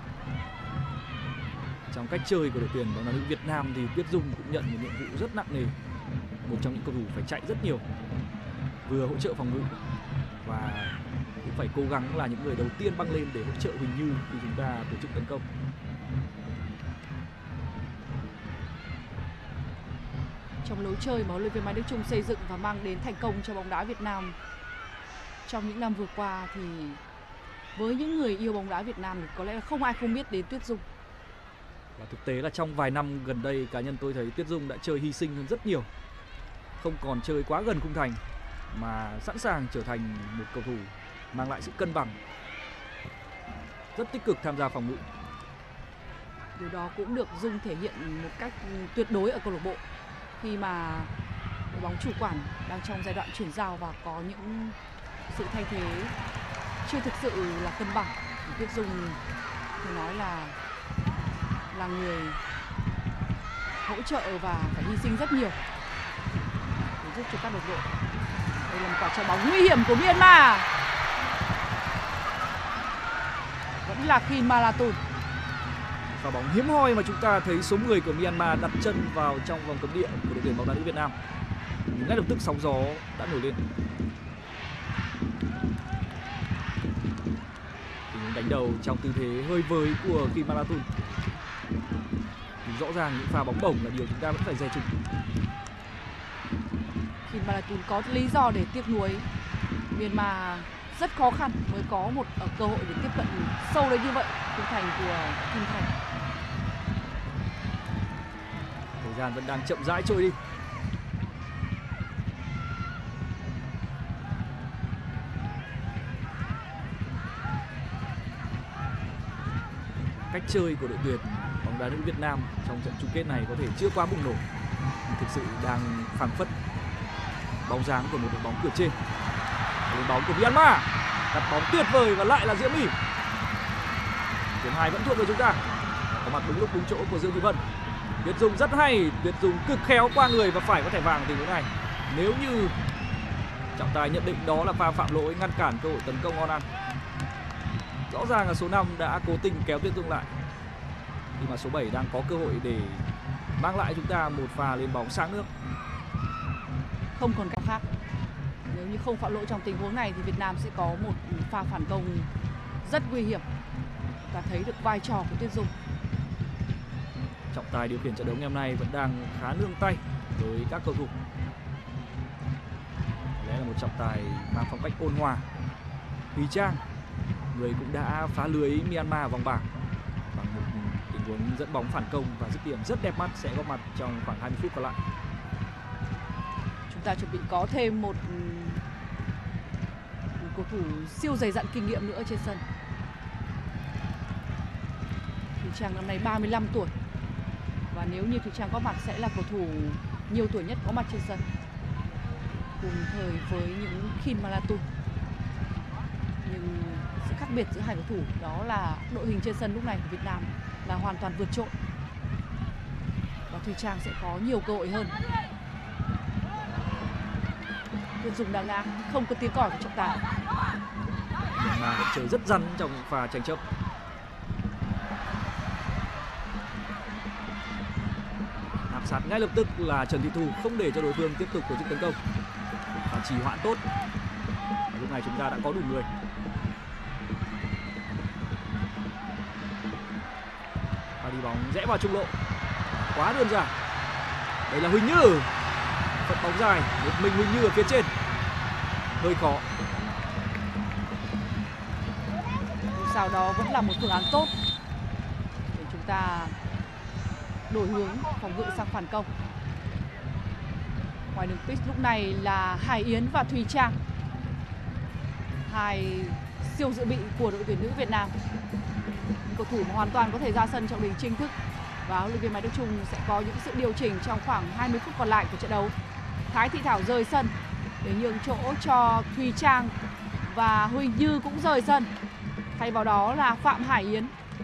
Trong cách chơi của đội tuyển bóng đá nữ Việt Nam thì Tuyết Dung cũng nhận một nhiệm vụ rất nặng nề. Một trong những cầu thủ phải chạy rất nhiều, vừa hỗ trợ phòng ngự và cũng phải cố gắng là những người đầu tiên băng lên để hỗ trợ Huỳnh Như khi chúng ta tổ chức tấn công. Trong lối chơi mà huấn luyện viên Mai Đức Chung xây dựng và mang đến thành công cho bóng đá Việt Nam trong những năm vừa qua thì với những người yêu bóng đá Việt Nam thì có lẽ là không ai không biết đến Tuyết Dung. Và thực tế là trong vài năm gần đây cá nhân tôi thấy Tuyết Dung đã chơi hy sinh hơn rất nhiều. Không còn chơi quá gần khung thành mà sẵn sàng trở thành một cầu thủ mang lại sự cân bằng, rất tích cực tham gia phòng ngự. Điều đó cũng được Dung thể hiện một cách tuyệt đối ở câu lạc bộ khi mà đội bóng chủ quản đang trong giai đoạn chuyển giao và có những sự thay thế chưa thực sự là cân bằng. Tuyết Dung thì nói là người hỗ trợ và phải hy sinh rất nhiều để giúp cho các đồng đội. Đây là một quả trái bóng nguy hiểm của Myanmar. Vẫn là Khin Malatun. Pha bóng hiếm hoi mà chúng ta thấy số 10 của Myanmar đặt chân vào trong vòng cấm địa của đội tuyển bóng đá nữ Việt Nam. Ngay lập tức sóng gió đã nổi lên. Tình đánh đầu trong tư thế hơi với của Khin Malatun. Rõ ràng những pha bóng bổng là điều chúng ta vẫn phải dè chừng. Khin Malatun có lý do để tiếc nuối. Myanmar rất khó khăn mới có một cơ hội để tiếp cận sâu đến như vậy khung thành của Kim Thanh. Thời gian vẫn đang chậm rãi trôi đi. Cách chơi của đội tuyển bóng đá nữ Việt Nam trong trận chung kết này có thể chưa quá bùng nổ, nhưng thực sự đang phảng phất bóng dáng của một đội bóng cửa trên. Lên bóng của Myanmar, đặt bóng tuyệt vời và lại là Diễm My. Điểm 2 vẫn thuộc về chúng ta. Có mặt đúng lúc đúng chỗ của Dương Thị Vân. Tuyết Dung rất hay, Tuyết Dung cực khéo qua người và phải có thẻ vàng tình huống này. Nếu như trọng tài nhận định đó là pha phạm lỗi ngăn cản cơ hội tấn công ngon ăn. Rõ ràng là số 5 đã cố tình kéo Tuyết Dung lại, nhưng mà số 7 đang có cơ hội để mang lại chúng ta một pha lên bóng sáng nước. Không còn cách khác. Nếu như không phạm lỗi trong tình huống này thì Việt Nam sẽ có một pha phản công rất nguy hiểm. Ta thấy được vai trò của Tuyết Dung. Trọng tài điều khiển trận đấu ngày hôm nay vẫn đang khá nương tay với các cầu thủ. Đấy là một trọng tài mang phong cách ôn hòa. Thùy Trang, người cũng đã phá lưới Myanmar ở vòng bảng bằng một tình huống dẫn bóng phản công và dứt điểm rất đẹp mắt, sẽ góp mặt trong khoảng 20 phút còn lại. Chúng ta chuẩn bị có thêm một cầu thủ siêu dày dặn kinh nghiệm nữa trên sân. Thùy Trang năm nay 35 tuổi. Và nếu như Thùy Trang có mặt sẽ là cầu thủ nhiều tuổi nhất có mặt trên sân, cùng thời với những Khin Malatun. Nhưng sự khác biệt giữa hai cầu thủ đó là đội hình trên sân lúc này của Việt Nam là hoàn toàn vượt trội. Và Thùy Trang sẽ có nhiều cơ hội hơn. Tuyết Dung đã ngã, không có tiếng còi của trọng tài. Mà vẫn chơi rất rắn trong pha tranh chấp. Áp sát ngay lập tức là Trần Thị Thu, không để cho đối phương tiếp tục tổ chức tấn công và trì hoãn tốt. Và lúc này chúng ta đã có đủ người. Và đi bóng rẽ vào trung lộ, quá đơn giản. Đây là Huỳnh Như, phật bóng dài, một mình Huỳnh Như ở phía trên, hơi khó. Sau đó vẫn là một phương án tốt để chúng ta đổi hướng phòng ngự sang phản công. Ngoài đường pitch lúc này là Hải Yến và Thùy Trang, hai siêu dự bị của đội tuyển nữ Việt Nam. Những cầu thủ mà hoàn toàn có thể ra sân trong lịch chính thức. Và huấn luyện viên Mai Đức Chung sẽ có những sự điều chỉnh trong khoảng 20 phút còn lại của trận đấu. Thái Thị Thảo rời sân để nhường chỗ cho Thùy Trang và Huỳnh Như cũng rời sân. Thay vào đó là Phạm Hải Yến.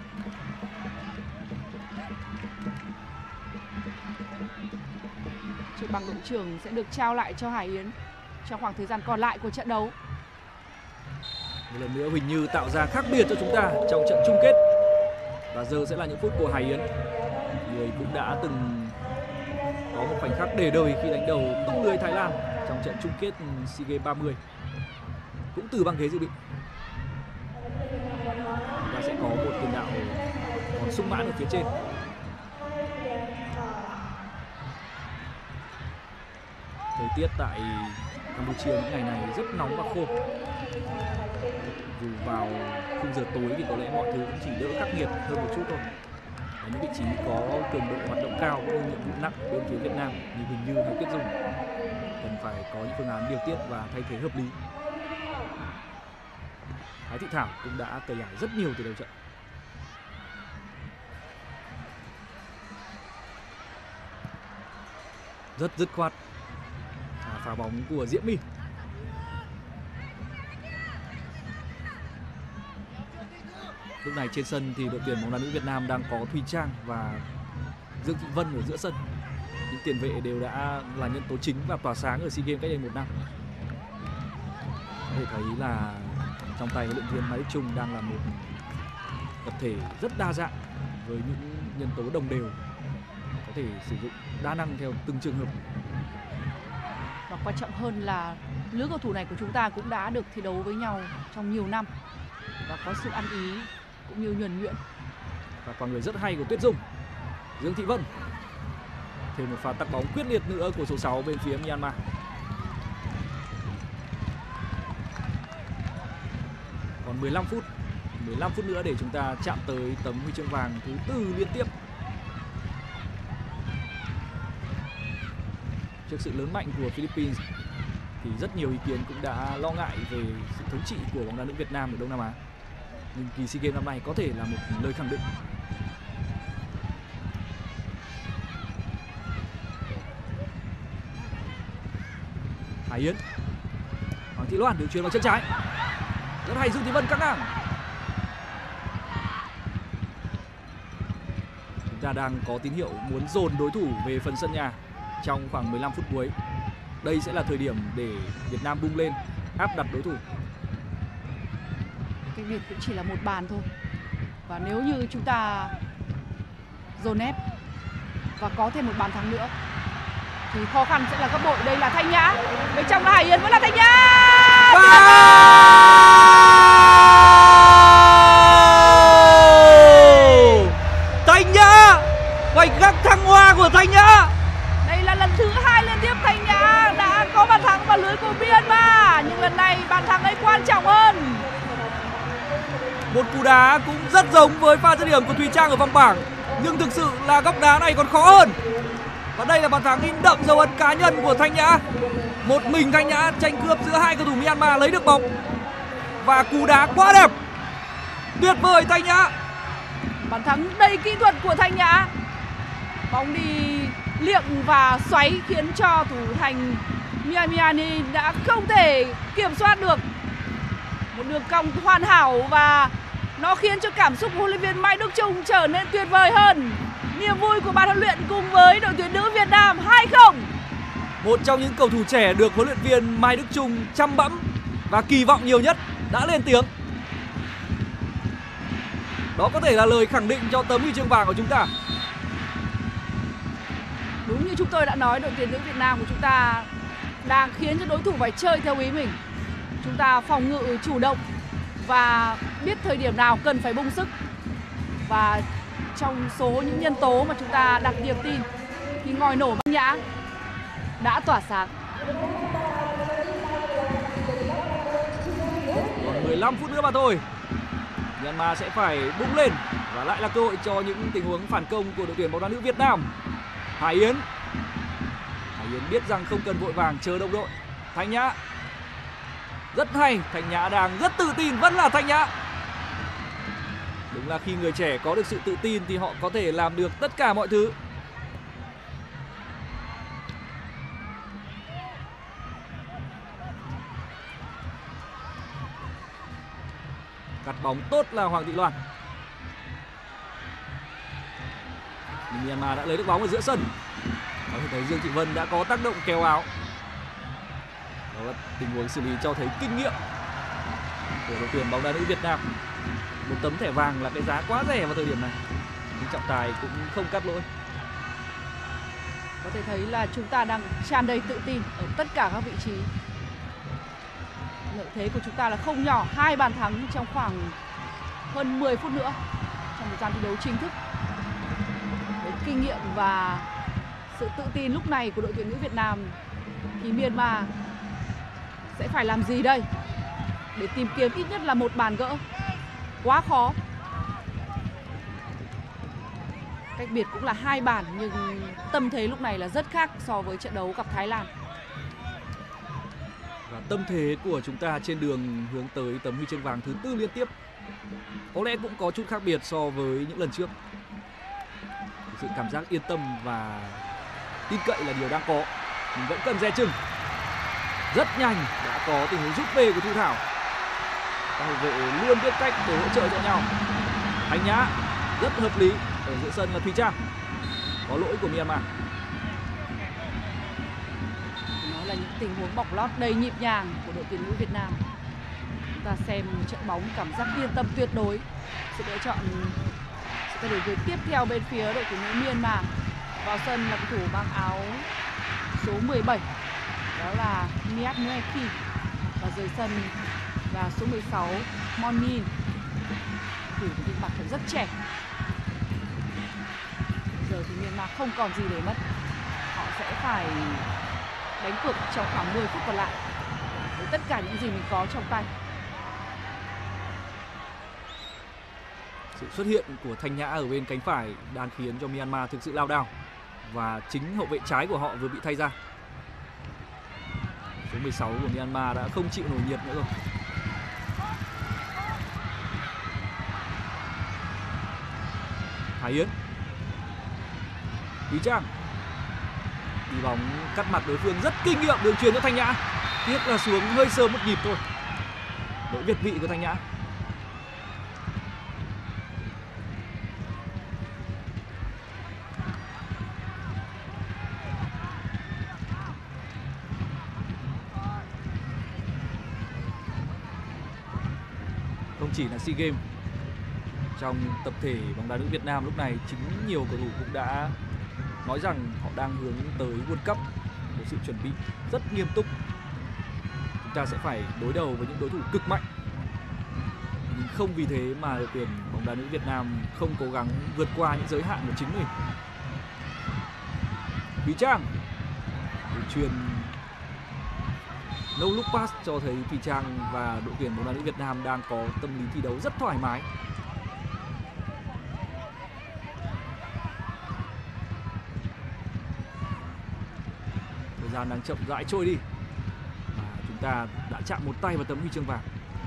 Chiếc bằng đội trưởng sẽ được trao lại cho Hải Yến trong khoảng thời gian còn lại của trận đấu. Một lần nữa Huỳnh Như tạo ra khác biệt cho chúng ta trong trận chung kết. Và giờ sẽ là những phút của Hải Yến, người cũng đã từng có một khoảnh khắc để đời khi đánh đầu tung lưới Thái Lan trong trận chung kết SEA Games 30, cũng từ băng ghế dự bị. Chúng ta sẽ có một tiền đạo còn sung mãn ở phía trên. Thời tiết tại Campuchia những ngày này rất nóng và khô. Dù vào khung giờ tối thì có lẽ mọi thứ cũng chỉ đỡ khắc nghiệt hơn một chút thôi. Ở những vị trí có cường độ hoạt động cao, cũng như nhiệm vụ nặng bên phía Việt Nam như Huỳnh Như hay Tuyết Dung cần phải có những phương án điều tiết và thay thế hợp lý. Thái Thị Thảo cũng đã tẩy ải rất nhiều từ đầu trận. Rất dứt khoát phá bóng của Diễm My. Lúc này trên sân thì đội tuyển bóng đá nữ Việt Nam đang có Thùy Trang và Dương Thị Vân ở giữa sân. Những tiền vệ đều đã là nhân tố chính và tỏa sáng ở SEA Games cách đây 1 năm. Có thể thấy là trong tay huấn luyện viên Mai Đức Chung đang là một tập thể rất đa dạng với những nhân tố đồng đều, có thể sử dụng đa năng theo từng trường hợp. Và quan trọng hơn là lứa cầu thủ này của chúng ta cũng đã được thi đấu với nhau trong nhiều năm và có sự ăn ý cũng như nhuần nhuyễn. Và con người rất hay của Tuyết Dung, Dương Thị Vân. Thêm một pha tắc bóng quyết liệt nữa của số 6 bên phía Myanmar. Còn 15 phút nữa để chúng ta chạm tới tấm huy chương vàng thứ 4 liên tiếp. Trước sự lớn mạnh của Philippines thì rất nhiều ý kiến cũng đã lo ngại về sự thống trị của bóng đá nữ Việt Nam ở Đông Nam Á. Nhưng kỳ SEA Games năm nay có thể là một lời khẳng định. Hải Yến, Hoàng Thị Loan đường chuyền bằng chân trái, rất hay. Dương Thị Vân căng ngang. Chúng ta đang có tín hiệu muốn dồn đối thủ về phần sân nhà trong khoảng 15 phút cuối. Đây sẽ là thời điểm để Việt Nam bung lên, áp đặt đối thủ. Cách biệt cũng chỉ là một bàn thôi. Và nếu như chúng ta dồn ép và có thêm một bàn thắng nữa thì khó khăn sẽ là gấp bội. Đây là Thanh Nhã, bên trong là Hải Yến, vẫn là Thanh Nhã. Thanh Nhã, khoảnh khắc thăng hoa của Thanh Nhã. Đây là lần thứ 2 liên tiếp Thanh Nhã đã có bàn thắng vào lưới của Myanmar, nhưng lần này bàn thắng ấy quan trọng hơn. Một cú đá cũng rất giống với pha dứt điểm của Thùy Trang ở vòng bảng, nhưng thực sự là góc đá này còn khó hơn. Và đây là bàn thắng in đậm dấu ấn cá nhân của Thanh Nhã. Một mình Thanh Nhã tranh cướp giữa hai cầu thủ Myanmar lấy được bóng. Và cú đá quá đẹp, tuyệt vời Thanh Nhã. Bàn thắng đầy kỹ thuật của Thanh Nhã. Bóng đi liệng và xoáy khiến cho thủ thành Myanmar đã không thể kiểm soát được. Một đường cong hoàn hảo và nó khiến cho cảm xúc của huấn luyện viên Mai Đức Chung trở nên tuyệt vời hơn. Niềm vui của ban huấn luyện cùng với đội tuyển nữ Việt Nam 2-0. Một trong những cầu thủ trẻ được huấn luyện viên Mai Đức Chung chăm bẵm và kỳ vọng nhiều nhất đã lên tiếng. Đó có thể là lời khẳng định cho tấm huy chương vàng của chúng ta. Đúng như chúng tôi đã nói, đội tuyển nữ Việt Nam của chúng ta đang khiến cho đối thủ phải chơi theo ý mình. Chúng ta phòng ngự chủ động và biết thời điểm nào cần phải bung sức. Và trong số những nhân tố mà chúng ta đặt niềm tin thì ngòi nổ Thanh Nhã đã tỏa sáng. Còn 15 phút nữa mà thôi, Myanmar sẽ phải bung lên và lại là cơ hội cho những tình huống phản công của đội tuyển bóng đá nữ Việt Nam. Hải Yến biết rằng không cần vội vàng chờ đồng đội. Thanh Nhã rất hay, Thanh Nhã đang rất tự tin, vẫn là Thanh Nhã. Đúng là khi người trẻ có được sự tự tin thì họ có thể làm được tất cả mọi thứ. Cắt bóng tốt là Hoàng Thị Loan. Myanmar đã lấy được bóng ở giữa sân. Có thể thấy Dương Thị Vân đã có tác động kéo áo. Đó là tình huống xử lý cho thấy kinh nghiệm của đội tuyển bóng đá nữ Việt Nam. Một tấm thẻ vàng là cái giá quá rẻ vào thời điểm này, nhưng trọng tài cũng không cắt lỗi. Có thể thấy là chúng ta đang tràn đầy tự tin ở tất cả các vị trí. Lợi thế của chúng ta là không nhỏ, 2 bàn thắng trong khoảng hơn 10 phút nữa trong thời gian thi đấu chính thức. Với kinh nghiệm và sự tự tin lúc này của đội tuyển nữ Việt Nam thì Myanmar sẽ phải làm gì đây để tìm kiếm ít nhất là một bàn gỡ? Quá khó. Cách biệt cũng là 2 bàn nhưng tâm thế lúc này là rất khác so với trận đấu gặp Thái Lan. Và tâm thế của chúng ta trên đường hướng tới tấm huy chương vàng thứ 4 liên tiếp có lẽ cũng có chút khác biệt so với những lần trước. Sự cảm giác yên tâm và tin cậy là điều đang có, nhưng vẫn cần dè chừng. Rất nhanh đã có tình huống rút về của Thu Thảo. Các hậu vệ luôn biết cách để hỗ trợ cho nhau. Thanh Nhã rất hợp lý. Ở giữa sân là Thùy Trang. Có lỗi của Myanmar. Nó là những tình huống bọc lót đầy nhịp nhàng của đội tuyển nữ Việt Nam. Chúng ta xem trận bóng cảm giác yên tâm tuyệt đối. Sự lựa chọn sẽ thay đổi người tiếp theo bên phía đội tuyển nữ Myanmar. Vào sân là cầu thủ mang áo số 17, đó là Miat Nueki. Và rời sân là số 16 Monin. Thủ những mặt rất trẻ. Giờ thì Myanmar không còn gì để mất. Họ sẽ phải đánh cược trong khoảng 10 phút còn lại với tất cả những gì mình có trong tay. Sự xuất hiện của Thanh Nhã ở bên cánh phải đang khiến cho Myanmar thực sự lao đao. Và chính hậu vệ trái của họ vừa bị thay ra. Số 16 của Myanmar đã không chịu nổi nhiệt nữa rồi. Hải Yến, Thúy Trang đi bóng cắt mặt đối phương rất kinh nghiệm, đường chuyền cho Thanh Nhã. Tiếc là xuống hơi sớm một nhịp thôi. Lỗi việt vị của Thanh Nhã. Không chỉ là SEA Games, trong tập thể bóng đá nữ Việt Nam lúc này chính nhiều cầu thủ cũng đã nói rằng họ đang hướng tới World Cup, một sự chuẩn bị rất nghiêm túc. Chúng ta sẽ phải đối đầu với những đối thủ cực mạnh, nhưng không vì thế mà đội tuyển bóng đá nữ Việt Nam không cố gắng vượt qua những giới hạn của chính mình. Thúy Trang truyền no look pass cho thấy Thùy Trang và đội tuyển bóng đá nữ Việt Nam đang có tâm lý thi đấu rất thoải mái. Thời gian đang chậm rãi trôi đi và chúng ta đã chạm một tay vào tấm huy chương vàng.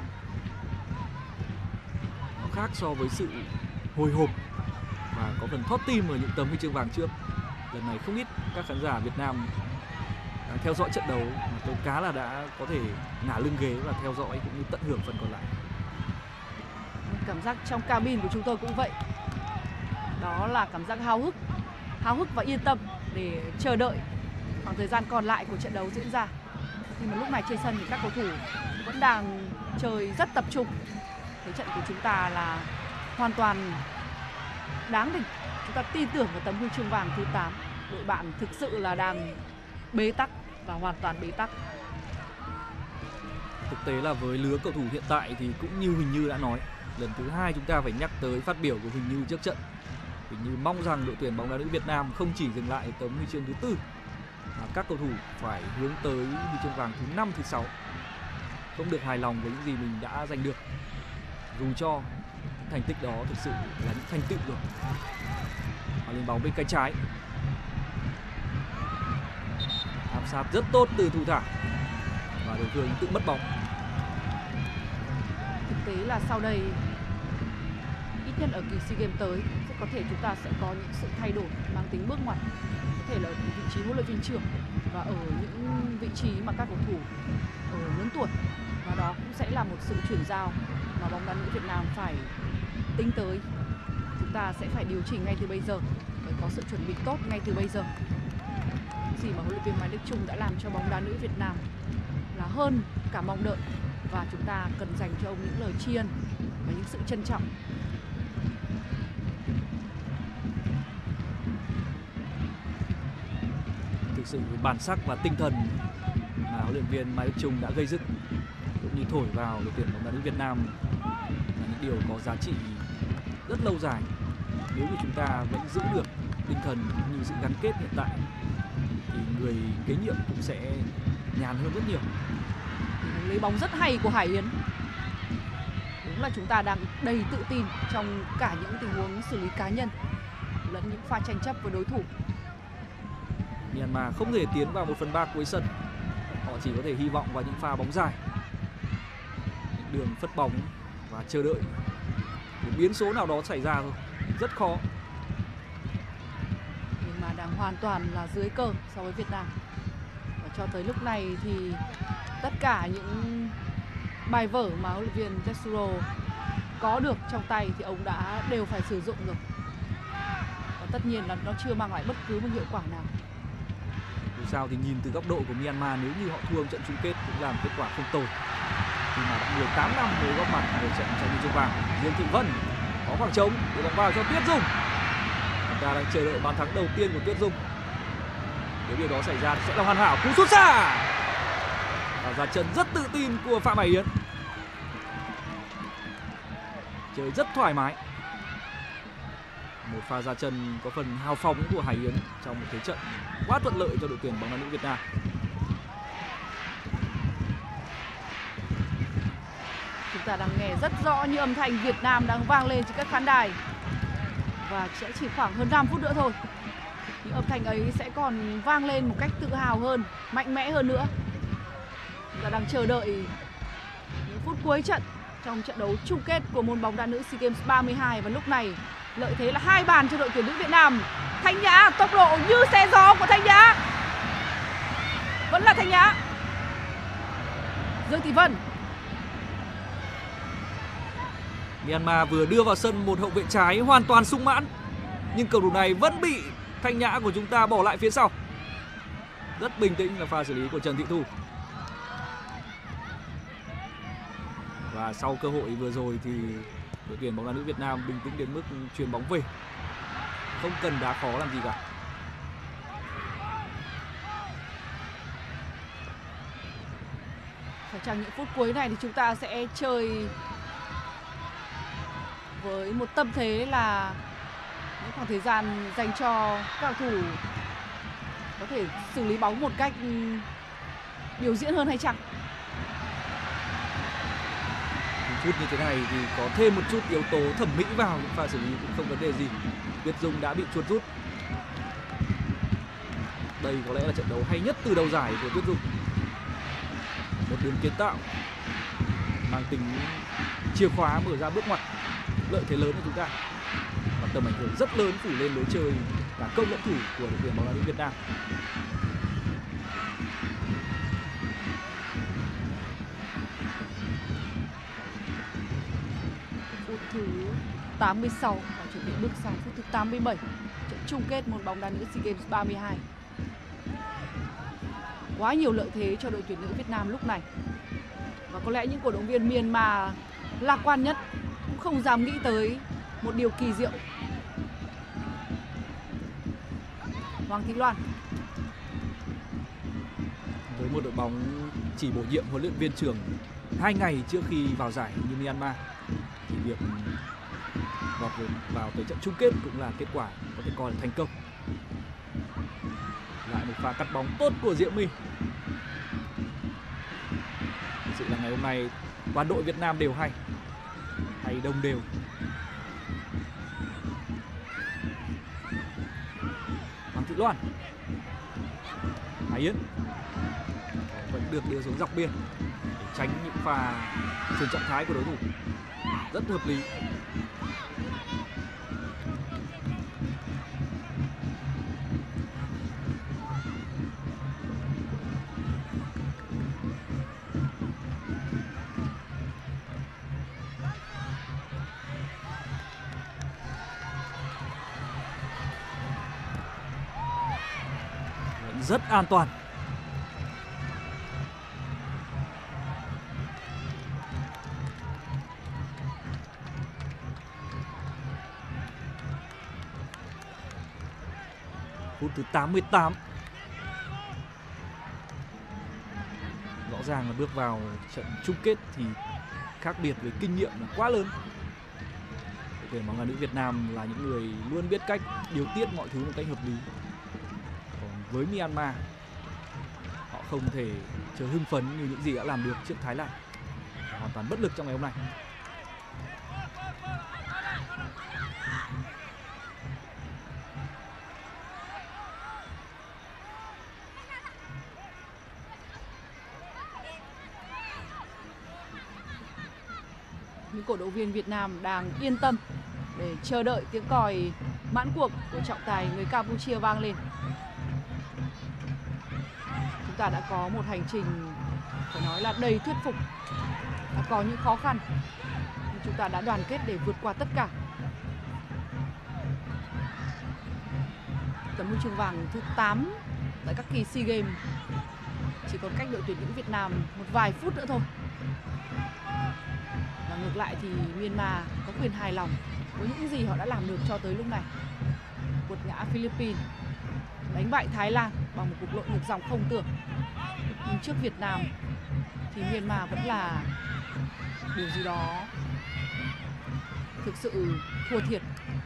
Nó khác so với sự hồi hộp và có phần thót tim ở những tấm huy chương vàng trước. Lần này không ít các khán giả Việt Nam theo dõi trận đấu mà tôi cá là đã có thể ngả lưng ghế và theo dõi cũng như tận hưởng phần còn lại. Cảm giác trong cabin của chúng tôi cũng vậy. Đó là cảm giác háo hức và yên tâm để chờ đợi khoảng thời gian còn lại của trận đấu diễn ra. Nhưng mà lúc này trên sân thì các cầu thủ vẫn đang chơi rất tập trung. Thế trận của chúng ta là hoàn toàn đáng đỉnh. Chúng ta tin tưởng vào tấm huy chương vàng thứ 8. Đội bạn thực sự là đang bế tắc và hoàn toàn bế tắc. Thực tế là với lứa cầu thủ hiện tại thì cũng như Huỳnh Như đã nói, lần thứ 2 chúng ta phải nhắc tới phát biểu của Huỳnh Như trước trận. Huỳnh Như mong rằng đội tuyển bóng đá nữ Việt Nam không chỉ dừng lại tấm huy chương thứ 4 mà các cầu thủ phải hướng tới huy chương vàng thứ 5, thứ 6. Không được hài lòng với những gì mình đã giành được, dù cho thành tích đó thực sự là những thành tựu rồi. Và lên bóng bên cánh trái, áp sát rất tốt từ thủ thảo và đối phương tự mất bóng. Thực tế là sau đây, ít nhất ở kỳ SEA Games tới, sẽ có thể chúng ta sẽ có những sự thay đổi mang tính bước ngoặt. Có thể là ở vị trí huấn luyện viên trưởng và ở những vị trí mà các cầu thủ ở lớn tuổi. Và đó cũng sẽ là một sự chuyển giao mà bóng đá nữ Việt Nam phải tính tới. Chúng ta sẽ phải điều chỉnh ngay từ bây giờ, phải có sự chuẩn bị tốt ngay từ bây giờ. Gì mà huấn luyện viên Mai Đức Chung đã làm cho bóng đá nữ Việt Nam là hơn cả mong đợi, và chúng ta cần dành cho ông những lời tri ân và những sự trân trọng. Thực sự bản sắc và tinh thần mà huấn luyện viên Mai Đức Chung đã gây dựng cũng như thổi vào đội tuyển bóng đá nữ Việt Nam là những điều có giá trị rất lâu dài. Nếu như chúng ta vẫn giữ được tinh thần cũng như sự gắn kết hiện tại thì người kế nhiệm cũng sẽ nhàn hơn rất nhiều. Lấy bóng rất hay của Hải Yến. Đúng là chúng ta đang đầy tự tin trong cả những tình huống xử lý cá nhân lẫn những pha tranh chấp với đối thủ. Myanmar không thể tiến vào 1/3 cuối sân. Họ chỉ có thể hy vọng vào những pha bóng dài, những đường phất bóng và chờ đợi một biến số nào đó xảy ra thôi. Rất khó. Nhưng mà đang hoàn toàn là dưới cơ so với Việt Nam. Và cho tới lúc này thì tất cả những bài vở mà huấn luyện viên Tetsuro có được trong tay thì ông đã đều phải sử dụng rồi. Và tất nhiên là nó chưa mang lại bất cứ một hiệu quả nào. Dù sao thì nhìn từ góc độ của Myanmar, nếu như họ thua trận chung kết cũng là một kết quả không tồi. Khi mà đã 18 năm mới góp mặt ở trận tranh huy chương vàng. Dương Thị Vân có khoảng trống, đưa bóng vào cho Tuyết Dung. Chúng ta đang chờ đợi bàn thắng đầu tiên của Tuyết Dung. Nếu điều đó xảy ra thì sẽ là hoàn hảo. Cú sút xa và ra chân rất tự tin của Phạm Hải Yến. Chơi rất thoải mái. Một pha ra chân có phần hào phóng của Hải Yến trong một thế trận quá thuận lợi cho đội tuyển bóng đá nữ Việt Nam. Chúng ta đang nghe rất rõ như âm thanh Việt Nam đang vang lên trên các khán đài. Và sẽ chỉ khoảng hơn 5 phút nữa thôi, những âm thanh ấy sẽ còn vang lên một cách tự hào hơn, mạnh mẽ hơn nữa. Chúng ta đang chờ đợi những phút cuối trận trong trận đấu chung kết của môn bóng đá nữ SEA Games 32. Và lúc này lợi thế là 2 bàn cho đội tuyển nữ Việt Nam. Thanh Nhã, tốc độ như xe gió của Thanh Nhã. Vẫn là Thanh Nhã. Dương Thị Vân. Myanmar vừa đưa vào sân một hậu vệ trái hoàn toàn sung mãn, nhưng cầu thủ này vẫn bị Thanh Nhã của chúng ta bỏ lại phía sau. Rất bình tĩnh là pha xử lý của Trần Thị Thu. Và sau cơ hội vừa rồi thì đội tuyển bóng đá nữ Việt Nam bình tĩnh đến mức chuyền bóng về, không cần đá khó làm gì cả. Phải chăng những phút cuối này thì chúng ta sẽ chơi với một tâm thế là những khoảng thời gian dành cho các cầu thủ có thể xử lý bóng một cách biểu diễn hơn hay chăng? Phút như thế này thì có thêm một chút yếu tố thẩm mỹ vào những pha xử lý cũng không vấn đề gì. Tuyết Dung đã bị chuột rút. Đây có lẽ là trận đấu hay nhất từ đầu giải của Tuyết Dung. Một đường kiến tạo mang tính chìa khóa mở ra bước ngoặt, lợi thế lớn của chúng ta và tầm ảnh hưởng rất lớn phủ lên lối chơi cả công lẫn thủ của đội tuyển bóng đá nữ Việt Nam. Phút thứ 86 và chuẩn bị bước sang phút thứ 87 trận chung kết môn bóng đá nữ SEA Games 32. Quá nhiều lợi thế cho đội tuyển nữ Việt Nam lúc này. Và có lẽ những cổ động viên Myanmar lạc quan nhất cũng không dám nghĩ tới một điều kỳ diệu. Hoàng Thị Loan. Với một đội bóng chỉ bổ nhiệm huấn luyện viên trưởng 2 ngày trước khi vào giải như Myanmar thì việc lọt vào tới trận chung kết cũng là kết quả có thể coi là thành công. Lại một pha cắt bóng tốt của Diệu My. Thực sự là ngày hôm nay toàn đội Việt Nam đều hay đồng đều. Hoàng Thị Loan. Hải Yến vẫn được đưa xuống dọc biên để tránh những pha chuyển trạng thái của đối thủ. Rất hợp lý. Rất an toàn. Phút thứ 88. Rõ ràng là bước vào trận chung kết thì khác biệt về kinh nghiệm là quá lớn. Đội tuyển bóng đá nữ Việt Nam là những người luôn biết cách điều tiết mọi thứ một cách hợp lý. Với Myanmar, họ không thể chờ hưng phấn như những gì đã làm được trước Thái Lan. Hoàn toàn bất lực trong ngày hôm nay. Những cổ động viên Việt Nam đang yên tâm để chờ đợi tiếng còi mãn cuộc của trọng tài người Campuchia vang lên. Chúng ta đã có một hành trình phải nói là đầy thuyết phục, đã có những khó khăn nhưng chúng ta đã đoàn kết để vượt qua tất cả. Tấm huy chương vàng thứ 8 tại các kỳ SEA Games chỉ còn cách đội tuyển nữ Việt Nam một vài phút nữa thôi. Và ngược lại thì Myanmar có quyền hài lòng với những gì họ đã làm được cho tới lúc này. Quật ngã Philippines, đánh bại Thái Lan bằng một cuộc lội ngược dòng không tưởng. Nhưng trước Việt Nam thì Myanmar vẫn là điều gì đó thực sự thua thiệt.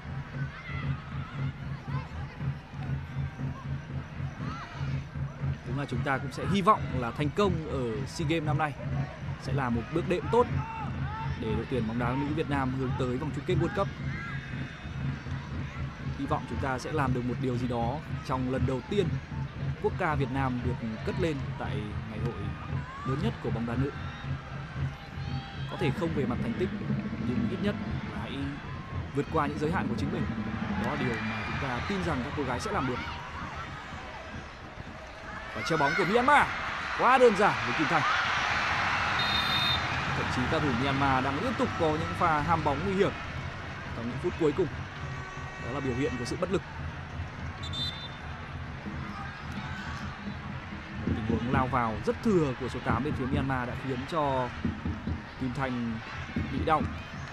Đúng là chúng ta cũng sẽ hy vọng là thành công ở SEA Games năm nay sẽ là một bước đệm tốt để đội tuyển bóng đá nữ Việt Nam hướng tới vòng chung kết World Cup. Hy vọng chúng ta sẽ làm được một điều gì đó trong lần đầu tiên quốc ca Việt Nam được cất lên tại ngày hội lớn nhất của bóng đá nữ. Có thể không về mặt thành tích nhưng ít nhất hãy vượt qua những giới hạn của chính mình. Đó là điều mà chúng ta tin rằng các cô gái sẽ làm được. Và treo bóng của Myanmar quá đơn giản với Kim Thanh. Thậm chí các thủ Myanmar đang liên tục có những pha ham bóng nguy hiểm trong những phút cuối cùng. Đó là biểu hiện của sự bất lực. Tình huống lao vào rất thừa của số 8 bên phía Myanmar đã khiến cho Kim Thành bị đau.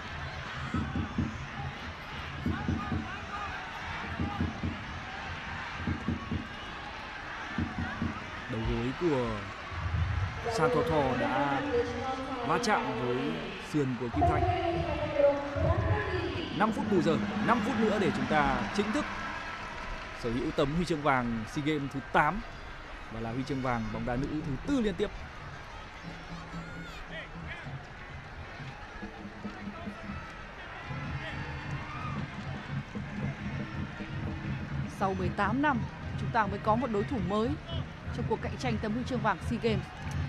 Đầu gối của San Tho Tho đã va chạm với sườn của Kim Thành. 5 phút bù giờ, 5 phút nữa để chúng ta chính thức sở hữu tấm huy chương vàng SEA Games thứ 8 và là huy chương vàng bóng đá nữ thứ 4 liên tiếp. Sau 18 năm, chúng ta mới có một đối thủ mới trong cuộc cạnh tranh tấm huy chương vàng SEA Games.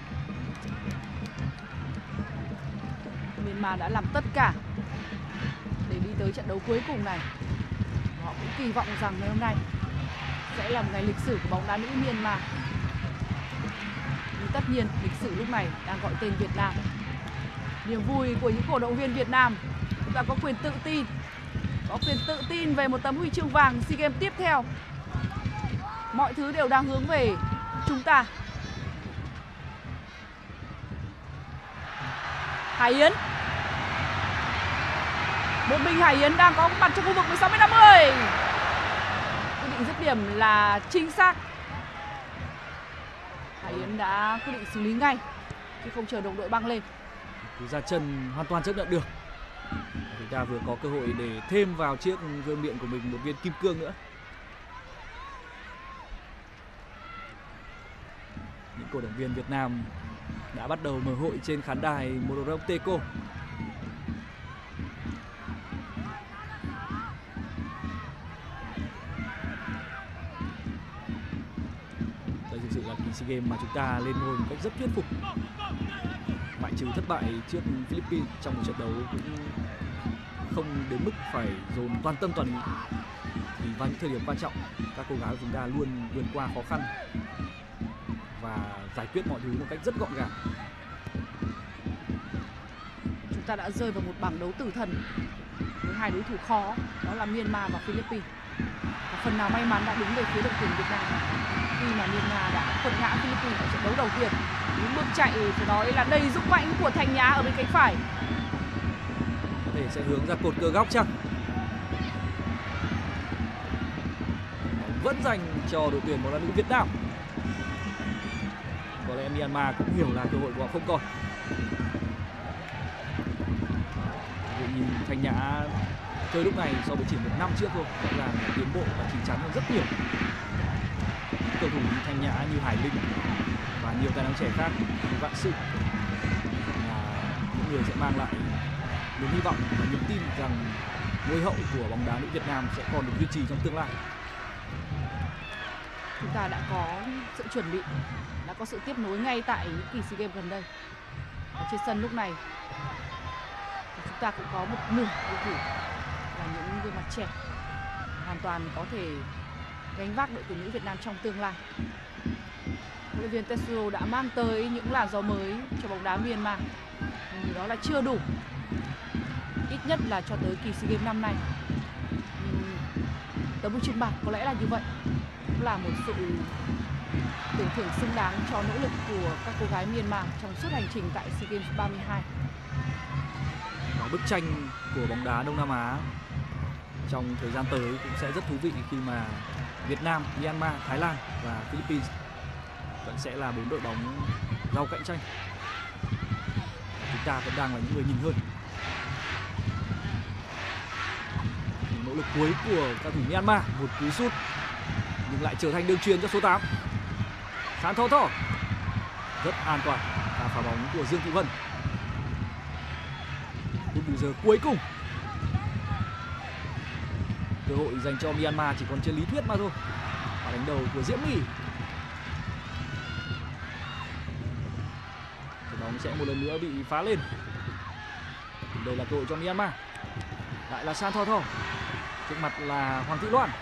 Myanmar đã làm tất cả để đi tới trận đấu cuối cùng này. Họ cũng kỳ vọng rằng ngày hôm nay sẽ là một ngày lịch sử của bóng đá nữ Myanmar. Nhưng tất nhiên lịch sử lúc này đang gọi tên Việt Nam. Niềm vui của những cổ động viên Việt Nam, chúng ta có quyền tự tin về một tấm huy chương vàng SEA Games tiếp theo. Mọi thứ đều đang hướng về chúng ta. Hải Yến, một mình Hải Yến đang có mặt trong khu vực 16m50. Quyết định dứt điểm là chính xác. Hải Yến đã quyết định xử lý ngay chứ không chờ đồng đội băng lên. Cú ra chân hoàn toàn chấp nhận được. Chúng ta vừa có cơ hội để thêm vào chiếc vương miện của mình một viên kim cương nữa. Những cổ động viên Việt Nam đã bắt đầu mở hội trên khán đài Monorok Teco. Đây thực sự là kỳ SEA Games mà chúng ta lên ngôi một cách rất thuyết phục. Ngoại trừ thất bại trước Philippines trong một trận đấu cũng không đến mức phải dồn toàn tâm toàn ý, thì vào những thời điểm quan trọng các cô gái của chúng ta luôn vượt qua khó khăn và giải quyết mọi thứ một cách rất gọn gàng. Chúng ta đã rơi vào một bảng đấu tử thần với hai đối thủ khó, đó là Myanmar và Philippines. Và phần nào may mắn đã đứng về phía đội tuyển Việt Nam khi mà Myanmar đã quật ngã Philippines ở trận đấu đầu tiên. Những bước chạy phải nói là đầy dũng mãnh của Thanh Nhã ở bên cánh phải. Có thể sẽ hướng ra cột cờ góc chăng? Vẫn dành cho đội tuyển bóng đá nữ Việt Nam. Có lẽ Myanmar cũng hiểu là cơ hội của họ không còn. Nhìn Thanh Nhã chơi lúc này so với chỉ một năm trước thôi, rõ ràng là tiến bộ và chín chắn hơn rất nhiều. Cầu thủ như Thanh Nhã, như Hải Linh và nhiều tài năng trẻ khác như Vạn Sự là những người sẽ mang lại niềm hy vọng và niềm tin rằng ngôi hậu của bóng đá nữ Việt Nam sẽ còn được duy trì trong tương lai. Chúng ta đã có sự chuẩn bị, đã có sự tiếp nối ngay tại những kỳ SEA Games gần đây. Ở trên sân lúc này chúng ta cũng có một nửa cầu thủ là những gương mặt trẻ hoàn toàn có thể gánh vác đội tuyển nữ Việt Nam trong tương lai. Huấn luyện viên Tetsuo đã mang tới những làn gió mới cho bóng đá Myanmar, nhưng đó là chưa đủ, ít nhất là cho tới kỳ SEA Games năm nay. Nhưng tấm huy chương bạc có lẽ là như vậy, cũng là một sự tưởng thưởng xứng đáng cho nỗ lực của các cô gái Myanmar trong suốt hành trình tại SEA Games 32. Và bức tranh của bóng đá Đông Nam Á trong thời gian tới cũng sẽ rất thú vị khi mà Việt Nam, Myanmar, Thái Lan và Philippines vẫn sẽ là 4 đội bóng giàu cạnh tranh. Chúng ta vẫn đang là những người nhìn hơn. Những nỗ lực cuối của các thủ Myanmar, một cú sút nhưng lại trở thành đường truyền cho số 8. San Tho Tho rất an toàn và phá bóng của Dương Thị Vân. Phút bù giờ cuối cùng, cơ hội dành cho Myanmar chỉ còn trên lý thuyết mà thôi. Và đánh đầu của Diễm My. Trận bóng sẽ một lần nữa bị phá lên. Đây là cơ hội cho Myanmar. Lại là San Tho Tho. Trước mặt là Hoàng Thị Loan.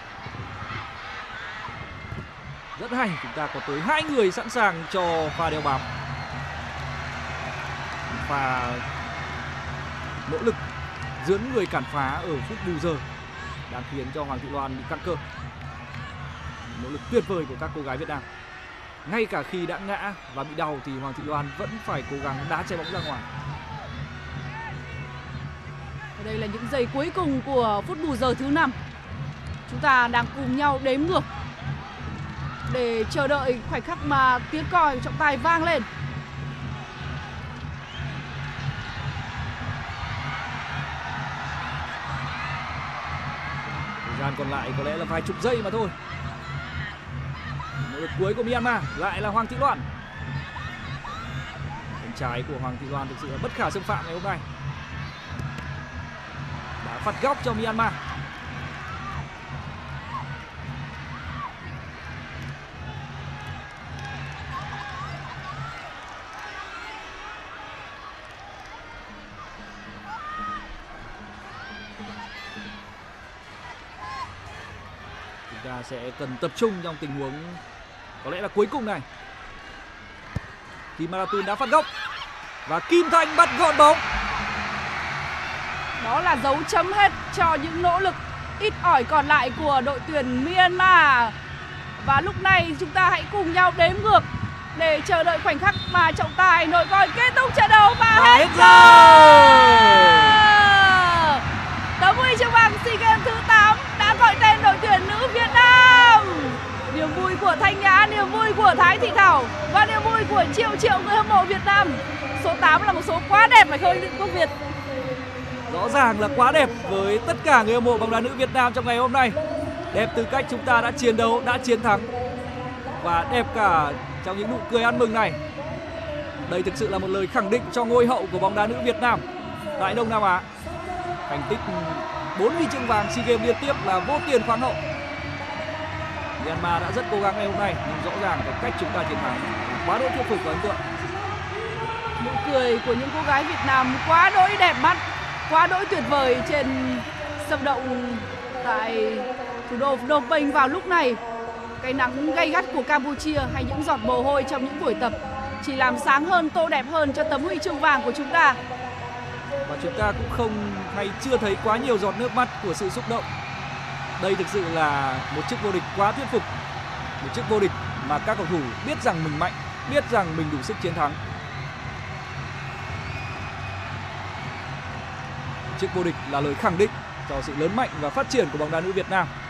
Rất hay, chúng ta có tới 2 người sẵn sàng cho pha đeo bám. pha nỗ lực dướn người cản phá ở phút bù giờ đang khiến cho Hoàng Thị Loan bị căng cơ. Nỗ lực tuyệt vời của các cô gái Việt Nam. Ngay cả khi đã ngã và bị đau thì Hoàng Thị Loan vẫn phải cố gắng đá trái bóng ra ngoài. Và đây là những giây cuối cùng của phút bù giờ thứ 5. Chúng ta đang cùng nhau đếm ngược để chờ đợi khoảnh khắc mà tiếng còi trọng tài vang lên. Thời gian còn lại có lẽ là vài chục giây mà thôi. Nỗ lực cuối của Myanmar lại là Hoàng Thị Loan. Cánh trái của Hoàng Thị Loan thực sự là bất khả xâm phạm ngày hôm nay. Đã phạt góc cho Myanmar. Chúng ta sẽ cần tập trung trong tình huống có lẽ là cuối cùng này. Kim Maratun đã phạt góc và Kim Thanh bắt gọn bóng. Đó là dấu chấm hết cho những nỗ lực ít ỏi còn lại của đội tuyển Myanmar. Và lúc này chúng ta hãy cùng nhau đếm ngược để chờ đợi khoảnh khắc mà trọng tài nổi còi kết thúc trận đấu và hết giờ. Tấm huy chương vàng SEA Games thứ 8 đã gọi tên đội tuyển nữ Việt Nam. Niềm vui của Thanh Nhã, niềm vui của Thái Thị Thảo và niềm vui của triệu triệu người hâm mộ Việt Nam. Số 8 là một số quá đẹp phải không Quốc Việt? Rõ ràng là quá đẹp với tất cả người hâm mộ bóng đá nữ Việt Nam trong ngày hôm nay. Đẹp từ cách chúng ta đã chiến đấu, đã chiến thắng. Và đẹp cả trong những nụ cười ăn mừng này. Đây thực sự là một lời khẳng định cho ngôi hậu của bóng đá nữ Việt Nam tại Đông Nam Á. Thành tích 4 huy chương vàng SEA Games liên tiếp là vô tiền khoáng hậu. Myanmar đã rất cố gắng ngày hôm nay, nhưng rõ ràng cái cách chúng ta chiến thắng quá đỗi thuyết phục và ấn tượng. Nụ cười của những cô gái Việt Nam quá đỗi đẹp mắt, quá đỗi tuyệt vời trên sân động tại thủ đô Phnom Penh vào lúc này. Cái nắng gay gắt của Campuchia hay những giọt mồ hôi trong những buổi tập chỉ làm sáng hơn, tô đẹp hơn cho tấm huy chương vàng của chúng ta. Và chúng ta cũng không hay chưa thấy quá nhiều giọt nước mắt của sự xúc động. Đây thực sự là một chức vô địch quá thuyết phục. Một chức vô địch mà các cầu thủ biết rằng mình mạnh, biết rằng mình đủ sức chiến thắng. Chức vô địch là lời khẳng định cho sự lớn mạnh và phát triển của bóng đá nữ Việt Nam.